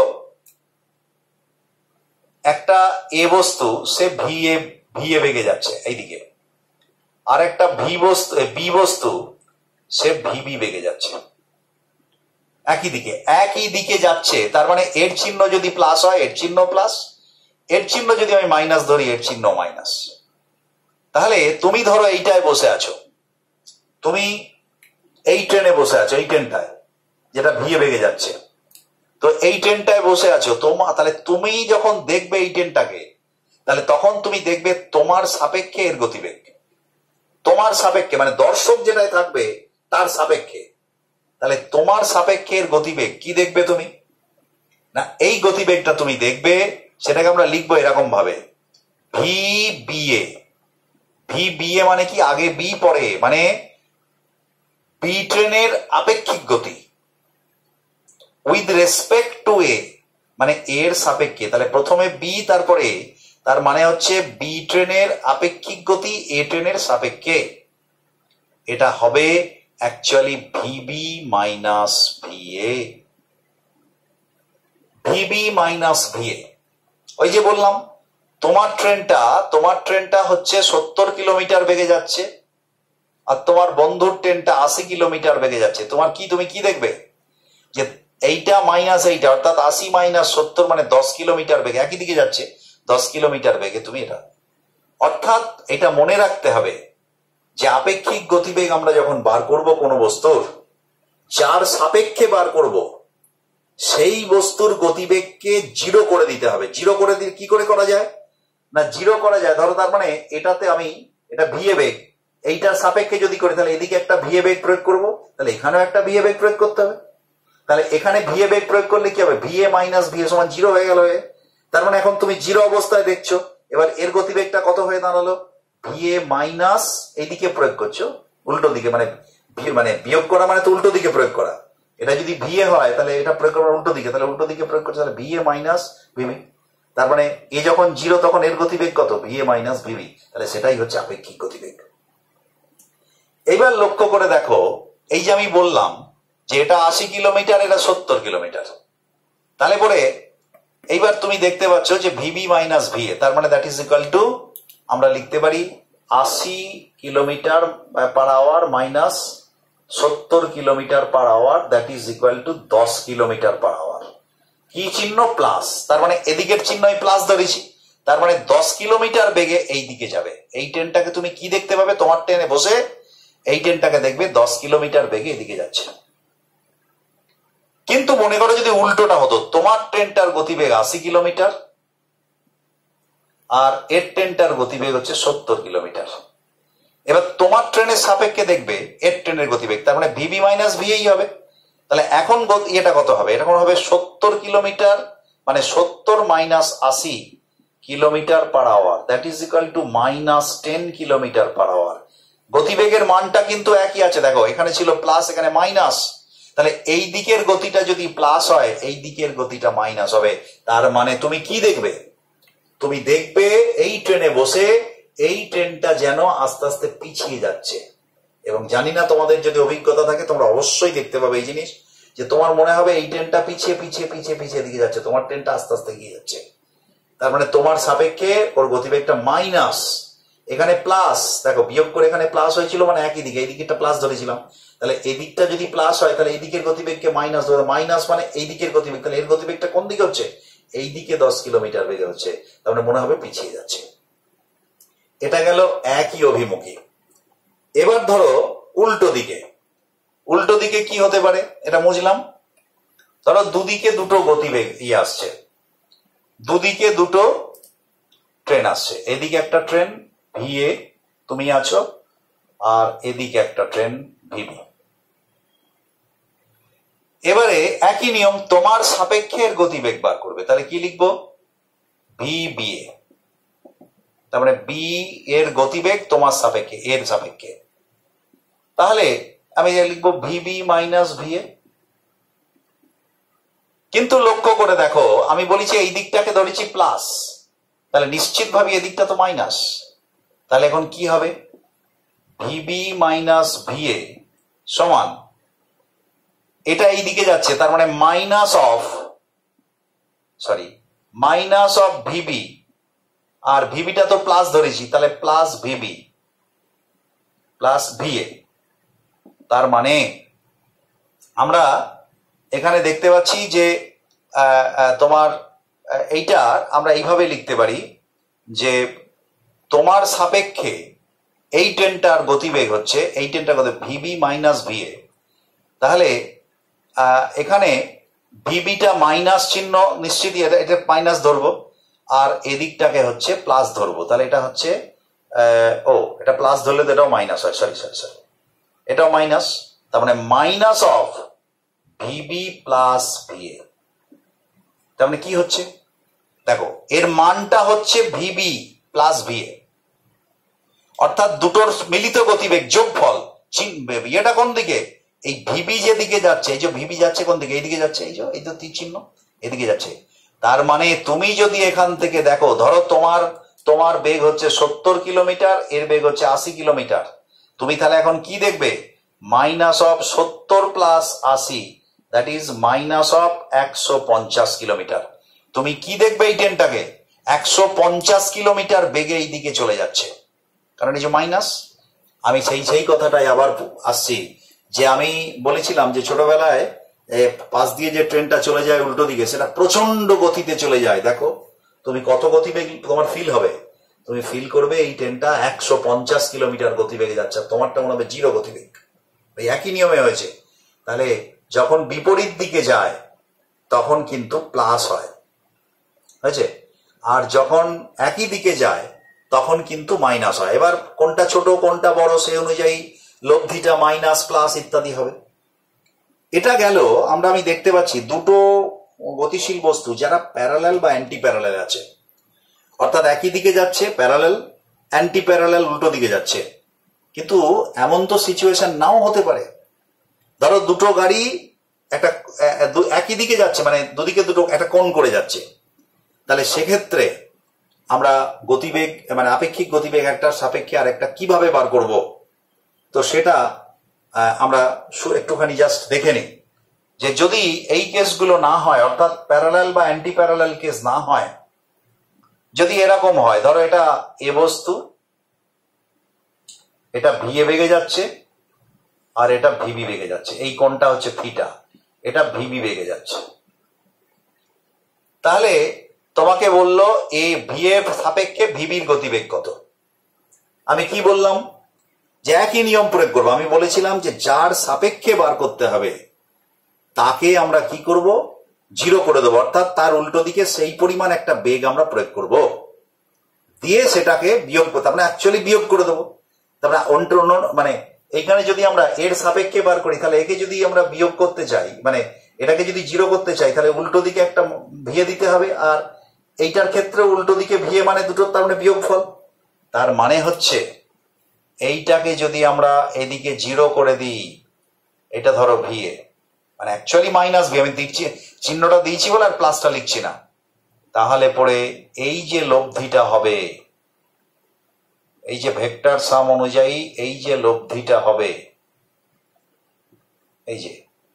একটা এ বস্তু, সে ভি এ ভি এ বেগে যাচ্ছে এইদিকে, আর একটা ভি বস্তু বি বস্তু সে ভিবি বেগে যাচ্ছে, একই দিকে একই দিকে যাচ্ছে। তার মানে এর চিহ্ন যদি প্লাস হয় এর চিহ্ন প্লাস, এর চিহ্ন যদি আমি মাইনাস ধরি এর চিহ্ন মাইনাস। তাহলে তুমি ধরো এইটায় বসে আছো, তুমি এই ট্রেনে বসে আছো, এই ট্রেনটায় যেটা ভিএ বেগে যাচ্ছে, তো এই ট্রেনটায় বসে আছো তোমার। তাহলে তুমি যখন দেখবে এই ট্রেনটাকে, তাহলে তখন তুমি দেখবে তোমার সাপেক্ষে এর গতিবেগ, তোমার সাপেক্ষে মানে দর্শক যেটায় থাকবে তার সাপেক্ষে। তাহলে তোমার সাপেক্ষে এর গতিবেগ কি দেখবে তুমি না, এই গতিবেগটা তুমি দেখবে, সেটাকে আমরা লিখবো এরকম ভাবে, ভি বিএ। ভি বিএ মানে কি, আগে বি পরে, মানে বি ট্রেনের আপেক্ষিক গতি উইথ রেসপেক্ট টু এ, মানে এর সাপেক্ষে। তাহলে প্রথমে বি তারপরে, তার মানে হচ্ছে বি ট্রেনের আপেক্ষিক গতি এ ট্রেনের সাপেক্ষে। এটা হবে actually v b minus v a, v b minus v a. ওই যে বললাম তোমার ট্রেনটা তোমার ট্রেনটা হচ্ছে সত্তর কিলোমিটার বেগে যাচ্ছে, আর তোমার বন্ধুর ট্রেনটা আশি কিলোমিটার বেগে যাচ্ছে। তোমার কি তুমি কি দেখবে যে এইটা মাইনাস এইটা, অর্থাৎ আশি মাইনাস সত্তর মানে দশ কিলোমিটার বেগে, একই দিকে যাচ্ছে দশ কিলোমিটার বেগে তুমি এটা। অর্থাৎ এটা মনে রাখতে হবে যে আপেক্ষিক গতিবেগ আমরা যখন বার করব কোনো বস্তুর, যার সাপেক্ষে বার করব সেই বস্তুর গতিবেগকে জিরো করে দিতে হবে। জিরো করে দিলে কি করে করা যায় না, জিরো করা যায় ধরো, তার মানে এটাতে আমি এটা ভিএ বেগ, এইটার সাপেক্ষে যদি করি তাহলে এদিকে একটা ভিএ বেগ প্রয়োগ করবো, তাহলে এখানেও একটা ভিএ বেগ প্রয়োগ করতে হবে। তাহলে এখানে ভিএ বেগ প্রয়োগ করলে কি হবে, ভিএ মাইনাস ভিএ সমান জিরো হয়ে গেল। তার মানে এখন তুমি জিরো অবস্থায় দেখছো, এবার এর গতিবেগটা কত হয়ে দাঁড়ালো, ভিএ মাইনাস এইদিকে প্রয়োগ করছো উল্টো দিকে, মানে মানে বিয়োগ করা মানে তো উল্টো দিকে প্রয়োগ করা। এটা যদি ভিএ হয় তাহলে এটা প্রয়োগ করা উল্টো দিকে, তাহলে উল্টো দিকে প্রয়োগ করছে, তাহলে ভিএ মাইনাস ভিবি। তার মানে এ যখন জিরো তখন এর গতিবেগ কত, ভিএ মাইনাস ভিবি, তাহলে সেটাই হচ্ছে আপেক্ষিক গতিবেগ। এবার লক্ষ্য করে দেখো, এই যে আমি বললাম যে এটা আশি কিলোমিটার, এটা সত্তর কিলোমিটার, তাহলে পরে এইবার তুমি দেখতে পাচ্ছ যে ভিবি মাইনাস ভিএ, তার মানে দ্যাট ইজ ইকুয়াল টু আমরা লিখতে পারি আশি কিলোমিটার পার আওয়ার মাইনাস সত্তর kilometre per hour, that is equal to দশ কিলোমিটার পার আওয়ার। কি চিহ্ন, প্লাস, তার মানে এদিকের চিহ্ন আমি প্লাস ধরেছি, তার মানে দশ কিলোমিটার বেগে এই দিকে যাবে। এই ট্রেনটাকে তুমি কি দেখতে পাবে, তোমার ট্রেনে বসে এই ট্রেনটাকে দেখবে দশ কিলোমিটার বেগে এদিকে যাচ্ছে। কিন্তু মনে করো যদি উল্টোটা হতো, তোমার ট্রেনটার গতিবেগ আশি কিলোমিটার আর এর ট্রেনটার গতিবেগ হচ্ছে সত্তর কিলোমিটার। এবার তোমার ট্রেনের সাপেক্ষে দেখবে এর ট্রেনের গতিবেগ, তার মানে ভিবি মাইনাস ভিএই হবে। তাহলে এখন এটা কত হবে, এটা হবে সত্তর কিলোমিটার, মানে সত্তর মাইনাস আশি kilometre per hour, that is equal to minus ten kilometre per hour. গতিবেগের মানটা কিন্তু একই আছে, দেখো এখানে ছিল প্লাস, এখানে মাইনাস, তাহলে এই দিকের গতিটা যদি প্লাস হয় এই দিকের গতিটা মাইনাস হবে। তার মানে তুমি কি দেখবে, তুমি দেখবে এই ট্রেনে বসে এই ট্রেনটা যেন আস্তে আস্তে পিছিয়ে যাচ্ছে। এবং জানি না তোমাদের যদি অভিজ্ঞতা থাকে তোমরা অবশ্যই দেখতে পাবে এই জিনিস, যে তোমার মনে হবে এই ট্রেনটা পিছিয়ে পিছিয়ে পিছিয়ে পিছিয়ে দিকে যাচ্ছে, তোমার ট্রেনটা আস্তে আস্তে এগিয়ে যাচ্ছে। তার মানে তোমার সাপেক্ষে ওর গতিবেগটা মাইনাস, এখানে প্লাস, দেখো বিয়োগ করে এখানে প্লাস হয়েছিল মানে একই দিকে, এই দিকটা প্লাস ধরেছিলাম, তাহলে এই দিকটা যদি প্লাস হয় তাহলে এই দিকের গতিবেগকে মাইনাস ধরে, মাইনাস মানে এই দিকের গতিবেগ, তাহলে এর গতিবেগটা কোন দিকে হচ্ছে, এই দিকে দশ কিলোমিটার বেগে হচ্ছে, তার মানে মনে হবে পিছিয়ে যাচ্ছে। এটা গেল একই অভিমুখী। এবার ধরো উল্টো দিকে, উল্টো দিকে কি হতে পারে এটা বুঝলাম। ধরো দুদিকে দুটো গতিবেগ ইয়ে আসছে, দুদিকে দুটো ট্রেন আসছে, এদিকে একটা ট্রেন ভিএ তুমি আছো আর এদিকে একটা ট্রেন ভিবি। এবারে একই নিয়ম, তোমার সাপেক্ষের গতিবেগ বার করবে, তাহলে কি লিখবো, ভিবিএ, তার মানে বি এর গতিবেগ তোমার সাপেক্ষে, এর সাপেক্ষে, তাহলে আমি লিখবো ভিবি মাইনাস ভিএ। কিন্তু লক্ষ্য করে দেখো আমি বলেছি এই দিকটাকে ধরেছি প্লাস, তাহলে নিশ্চিতভাবে এদিকটা তো মাইনাস, তাহলে এখন কি হবে, ভিবি মাইনাস ভিএ সমান, এটা এই দিকে যাচ্ছে, তার মানে minus of sorry minus of v b, আর ভিবিটা তো প্লাস ধরেছি, তাহলে প্লাস ভিবি প্লাস ভিএ। তার মানে আমরা এখানে দেখতে পাচ্ছি যে তোমার এইটা আমরা এইভাবে লিখতে পারি যে তোমার সাপেক্ষে এই ট্রেনটার গতিবেগ হচ্ছে, এই ট্রেনটার গতি ভিবি মাইনাস ভিএ, তাহলে এখানে ভিবিটা মাইনাস চিহ্ন নিশ্চিত, এটা এটা মাইনাস ধরবো আর এদিকটাকে হচ্ছে প্লাস ধরবো, তাহলে এটা হচ্ছে ও এটা প্লাস ধরলে তো এটাও মাইনাস হয়, সরি সরি সরি এটাও মাইনাস, তার মানে minus of v b plus v a. তার মানে কি হচ্ছে দেখো, এর মানটা হচ্ছে ভিবি প্লাস ভিএ, অর্থাৎ দুটোর মিলিত গতিবেগ যোগফল। এটা কোন দিকে, এই ভিবি যেদিকে যাচ্ছে, এই যে ভিবি যাচ্ছে কোন দিকে, এইদিকে যাচ্ছে, এই যে এই তো তীর চিহ্ন এদিকে যাচ্ছে। তার মানে তুমি যদি এখান থেকে দেখো, ধরো তোমার তোমার বেগ হচ্ছে সত্তর কিলোমিটার, এর বেগ হচ্ছে আশি কিলোমিটার, তুমি তাহলে এখন কি দেখবে, মাইনাস অফ সত্তর প্লাস আশি, দ্যাট ইজ মাইনাস অফ একশো পঞ্চাশ কিলোমিটার। তুমি কি দেখবে, এই ট্রেনটাকে একশো পঞ্চাশ কিলোমিটার বেগে এই দিকে চলে যাচ্ছে, কারণ এই যে মাইনাস। আমি সেই সেই কথাটাই আবার আসছি, যে আমি বলেছিলাম যে ছোটবেলায় পাশ দিয়ে যে ট্রেনটা চলে যায় উল্টো দিকে, সেটা প্রচন্ড গতিতে চলে যায়। দেখো তুমি কত গতিবেগ তোমার ফিল হবে, তুমি ফিল করবে এই ট্রেনটা একশো পঞ্চাশ কিলোমিটার গতিবেগে যাচ্ছে, তোমারটা মনে হবে জিরো গতিবেগ। এই একই নিয়মে হয়েছে। তাহলে যখন বিপরীত দিকে যায় তখন কিন্তু প্লাস হয়, বুঝেছে? আর যখন একই দিকে যায় তখন কিন্তু মাইনাস হয়। এবার কোনটা ছোট কোনটা বড় সেই অনুযায়ী লব্ধিটা মাইনাস প্লাস ইত্যাদি হবে। এটা গেল। আমরা আমি দেখতে পাচ্ছি দুটো গতিশীল বস্তু যারা প্যারালাল বা অ্যান্টি প্যারালাল আছে, অর্থাৎ একই দিকে যাচ্ছে প্যারালাল, অ্যান্টি প্যারালাল উল্টো দিকে যাচ্ছে। কিন্তু এমন তো সিচুয়েশন নাও হতে পারে, ধরো দুটো গাড়ি একটা একই দিকে যাচ্ছে, মানে দুদিকে দুটো একটা কোণ করে যাচ্ছে, তাহলে সেক্ষেত্রে আমরা গতিবেগ মানে আপেক্ষিক গতিবেগ একটা সাপেক্ষে আর একটা কিভাবে বার করব, তো সেটা আমরা একটুখানি জাস্ট দেখে নিই। যে যদি এই কেসগুলো না হয়, অর্থাৎ প্যারালাল বা অ্যান্টি প্যারালাল কেস না হয়, যদি এরকম হয়, ধরো এটা এ বস্তু, এটা ভি এ বেগে যাচ্ছে আর এটা ভিবি বেগে যাচ্ছে, এই কোণটা হচ্ছে থিটা, এটা ভিবি বেগে যাচ্ছে, তাহলে তোমাকে বললো এ ভি এর সাপেক্ষে ভিবির গতিবেগ কত। আমি কি বললাম যে একই নিয়ম প্রয়োগ করবো। আমি বলেছিলাম যে যার সাপেক্ষে বার করতে হবে তাকে আমরা কি করব, জিরো করে দেবো, অর্থাৎ তার উল্টো দিকে সেই পরিমাণ একটা বেগ আমরা প্রয়োগ করব, দিয়ে সেটাকে বিয়োগ করতে, আমরা অ্যাকচুয়ালি বিয়োগ করে দেবো। তারপরে অন্য মানে এইখানে যদি আমরা এর সাপেক্ষে বার করি, তাহলে একে যদি আমরা বিয়োগ করতে চাই, মানে এটাকে যদি জিরো করতে চাই, তাহলে উল্টো দিকে একটা ভিয়ে দিতে হবে, আর এইটার ক্ষেত্রে উল্টো দিকে ভিয়ে মানে দুটোর তার মানে বিয়োগফল। তার মানে হচ্ছে এইটাকে যদি আমরা এদিকে জিরো করে দিই, এটা ধরো ভিএ, মানে অ্যাকচুয়ালি মাইনাস ভি, আমি দিচ্ছি চিহ্নটা দিয়েছি বলে আর প্লাসটা লিখছি না, তাহলে পরে এই যে লব্ধিটা হবে, এই যে ভেক্টর সাম অনুযায়ী এই যে লব্ধিটা হবে, এই যে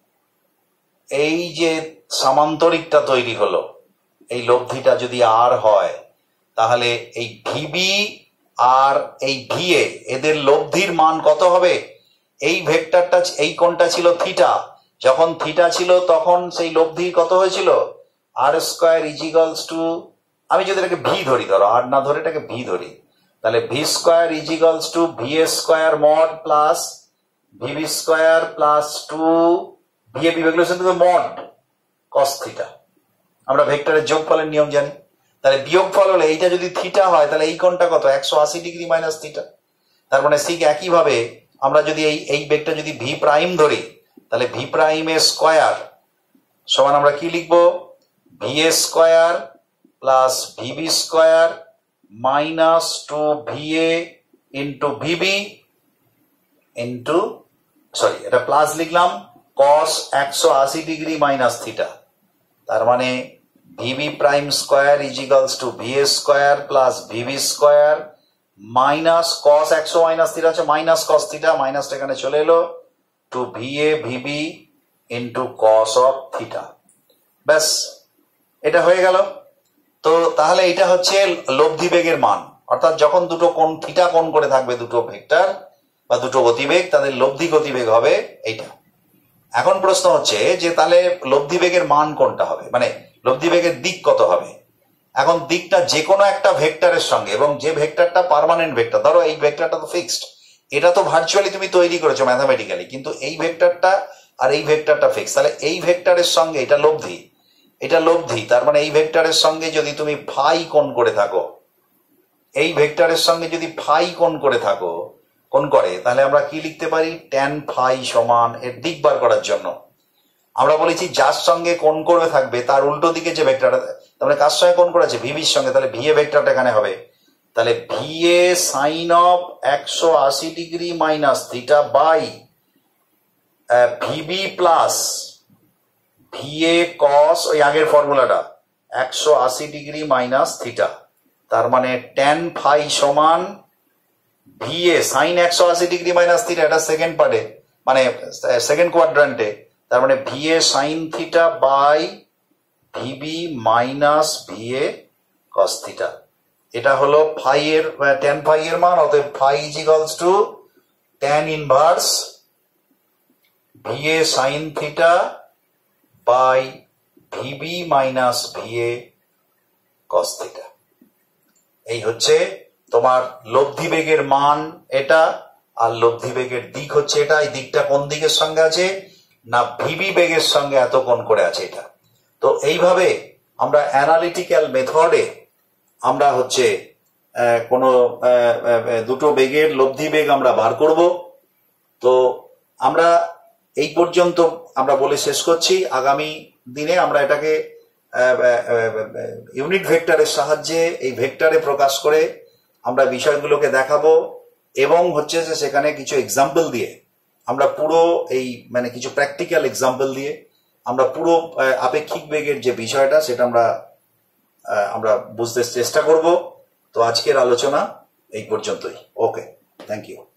এই যে সামান্তরিকটা তৈরি হলো, এই লব্ধিটা যদি আর হয়, তাহলে এই ভিবি আর এই ভিএ এদের লব্ধির মান কত হবে? এই ভেক্টরটা, এই কোণটা ছিল থিটা, যখন থিটা ছিল তখন সেই লব্ধি কত হয়েছিল? আর স্কোয়ার ইজিক্যালস টু, আমি যদি এটাকে ভি ধরি, ধরো আর না ধরে এটাকে ভি ধরি, তাহলে v square is equals to v a square mod plus v b square plus two v a বিভাগের মড কস থিটা। আমরা ভেক্টরের যোগফলের নিয়ম জানি, তাহলে বিয়োগফল হলে এইটা যদি থিটা হয়, তাহলে এই কোণটা কত? একশো আশি ডিগ্রি মাইনাস থিটা। তার মানে ঠিক একইভাবে আমরা যদি এই এই বেগটা যদি ভি প্রাইম ধরি, তাহলে ভি প্রাইম এ স্কোয়ার সমান আমরা কি লিখবো? V a square plus v b square minus two v a into v b into, sorry এটা প্লাস লিখলাম, কস একশো আশি ডিগ্রি মাইনাস থিটা। তার মানে v b prime square is equals to v a square plus v b square minus cos একশো minus theta হচ্ছে minus cos theta, মাইনাসটা এখানে চলে এলো, two v a v b into cos of theta. ব্যাস, এটা হয়ে গেল। তো তাহলে এটা হচ্ছে লব্ধি বেগের মান, অর্থাৎ যখন দুটো কোণ থিটা কোণ করে থাকবে দুটো ভেক্টর বা দুটো গতিবেগ, তাদের লব্ধি গতিবেগ হবে এইটা। এখন প্রশ্ন হচ্ছে যে তাহলে লব্ধি বেগের মান কোনটা হবে, মানে লব্ধি বেগের দিক কত হবে? এখন দিকটা যে কোনো একটা ভেক্টরের সঙ্গে, এবং যে ভেক্টরটা পার্মানেন্ট ভেক্টর, ধরো এই ভেক্টরটা তো ফিক্সড, এটা তো ভার্চুয়ালি তুমি তৈরি করেছো ম্যাথামেটিক্যালি, কিন্তু এই ভেক্টরটা আর এই ভেক্টরটা ফিক্স, তাহলে এই ভেক্টরের সঙ্গে এটা লব্ধি, এটা লব্ধি, তার মানে এই ভেক্টরের সঙ্গে যদি তুমি ফাই কোণ করে থাকো, এই ভেক্টরের সঙ্গে যদি ফাই কোণ করে থাকো কোণ করে, তাহলে আমরা কি লিখতে পারি? ট্যান ফাই সমান, এর দিক বার করার জন্য আমরা বলেছি যার সঙ্গে কোণ করে থাকবে তার উল্টো দিকে যে ভেক্টরটা, তার মানে কার সঙ্গে কোণ করেছে? ভিবির সঙ্গে, তাহলে ভিএ ভেক্টরটা এখানে হবে, তাহলে ভিএ সাইন অফ একশো আশি degree minus theta by v b plus v a cos, ওই আগের ফর্মুলাটা, একশো আশি ডিগ্রি মাইনাস থিটা। তার মানে ট্যান ফাই সমান ভিএ সাইন একশো আশি ডিগ্রি মাইনাস থিটা, এটা সেকেন্ড পার্টে মানে সেকেন্ড কোয়াড্রান্টে, তার মানে v a sine theta by v b minus v a cos theta. এটা হলো ফাই এর ট্যান ফাই এর মান, অতএব phi is equals to tan inverse v a sine theta by v b minus v a cos theta. এই হচ্ছে তোমার লব্ধি বেগের মান এটা, আর লব্ধি বেগের দিক হচ্ছে এটা। এই দিকটা কোন দিকের সঙ্গে আছে? না ভিবি বেগের সঙ্গে এত কোণ করে আছে এটা। তো তো এইভাবে আমরা অ্যানালিটিক্যাল মেথডে আমরা হচ্ছে কোনো দুটো বেগের লব্ধি বেগ আমরা বার করব। তো আমরা এই পর্যন্ত আমরা বলে শেষ করছি। আগামী দিনে আমরা এটাকে ইউনিট ভেক্টরের সাহায্যে এই ভেক্টরে প্রকাশ করে আমরা বিষয়গুলোকে দেখাবো এবং হচ্ছে যে সেখানে কিছু এক্সাম্পল দিয়ে আমরা পুরো এই মানে কিছু প্র্যাকটিক্যাল এক্সাম্পল দিয়ে আমরা পুরো আপেক্ষিক বেগের যে বিষয়টা সেটা আমরা আমরা বুঝতে চেষ্টা করব। তো আজকের আলোচনা এই পর্যন্তই। Okay, thank you.